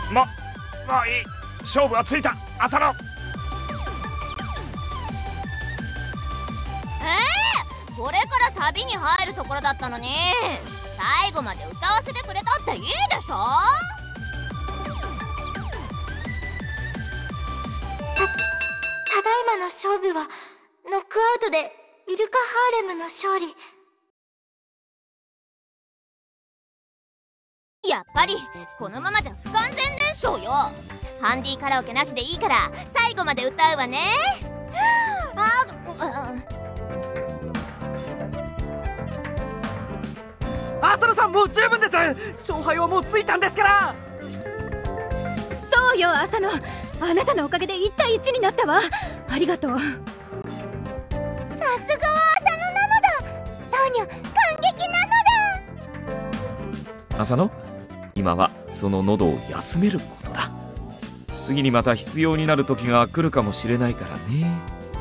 ま、まあいい。勝負はついた、浅野。 えー、これからサビに入るところだったのに、最後まで歌わせてくれたっていいでしょ。 た、ただいまの勝負はノックアウトでイルカ・ハーレムの勝利。 やっぱりこのままじゃ不完全燃焼よ。ハンディカラオケなしでいいから最後まで歌うわね。あ浅野さん、もう十分です。勝敗はもうついたんですから。 そうよ浅野、あなたのおかげでいちたいいちになったわ。ありがとう。 さすがは浅野なのだ。ターニャ、感激なのだ。 浅野、今はその喉を休めることだ。次にまた必要になる時が来るかもしれないからね。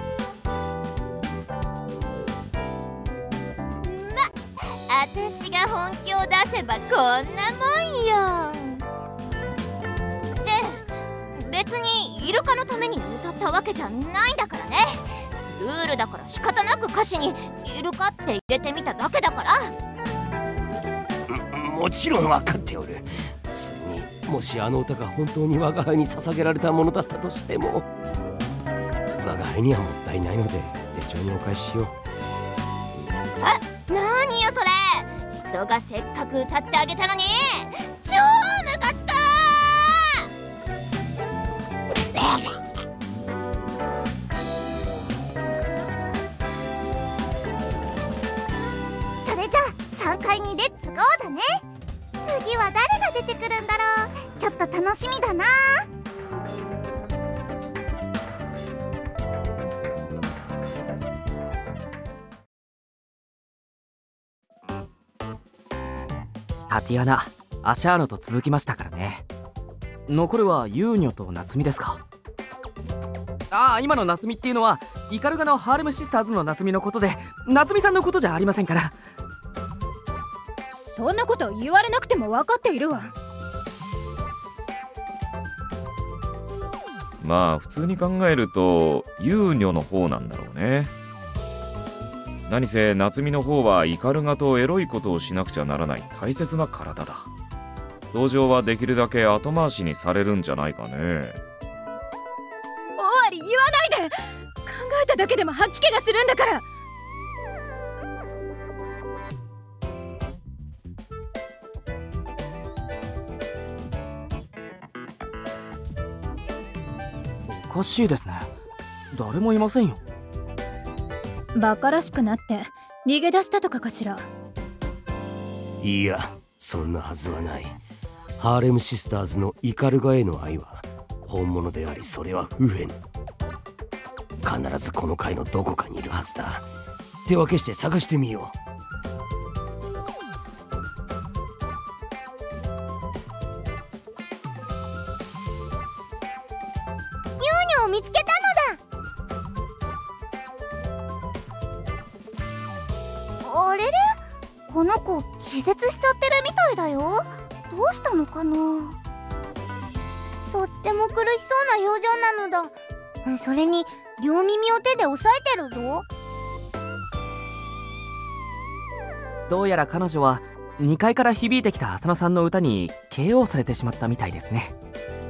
ま、私が本気を出せばこんなもんよ。って別にイルカのために歌ったわけじゃないんだからね。ルールだから仕方なく歌詞にイルカって入れてみただけだから。 も、もちろん分かっておる。それにもしあの歌が本当に我が輩に捧げられたものだったとしても、我が輩にはもったいないので手帳にお返ししよう。 あ、なによそれ。人がせっかく歌ってあげたのに超ムカつく。 それじゃあさんかいにレッツゴーだね。次は誰が出てくるんだろう。ちょっと楽しみだな。 タティアナ、アシャーノと続きましたからね。残るはユーニョと夏美ですか。ああ、今の夏美っていうのはイカルガのハーレムシスターズの夏美のことで、夏美さんのことじゃありませんから。 そんなこと言われなくても分かっているわ。 まあ普通に考えるとユーニョの方なんだろうね。何せ夏美の方はイカルガとエロいことをしなくちゃならない大切な体だ。登場はできるだけ後回しにされるんじゃないかね。 終わり言わないで。考えただけでも吐き気がするんだから。 おかしいですね。誰もいませんよ。 バカらしくなって逃げ出したとかかしら。 いや、そんなはずはない。ハーレムシスターズのイカルガへの愛は本物であり、それは不変。必ずこの階のどこかにいるはずだ。手分けして探してみよう。 ユーニョを見つけたのだ。あれれ、この子気絶しちゃってるみたいだよ。どうしたのかな。とっても苦しそうな表情なのだ。それに両耳を手で押さえてるぞ。 どうやら彼女はにかいから響いてきた浅野さんの歌に ケーオー されてしまったみたいですね。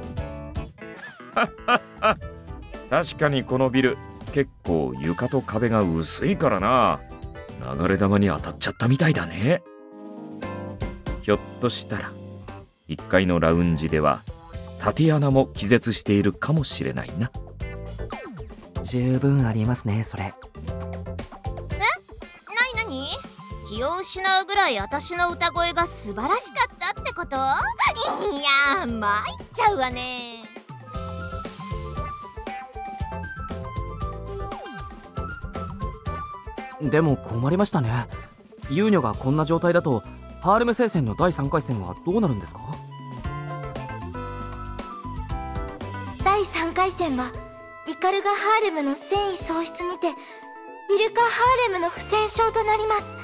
確かにこのビル結構床と壁が薄いからな。流れ弾に当たっちゃったみたいだね。ひょっとしたらいっかいのラウンジではタティアナも気絶しているかもしれないな。 十分ありえますね、それ。 え、なになに。気を失うぐらい私の歌声が素晴らしかったってこと。いやー、参っちゃうわね。 でも困りましたね。ユーニョがこんな状態だとハーレム聖戦のだいさんかい戦はどうなるんですか。 だいさんかい戦はイカルガハーレムの戦意喪失にてイルカハーレムの不戦勝となります。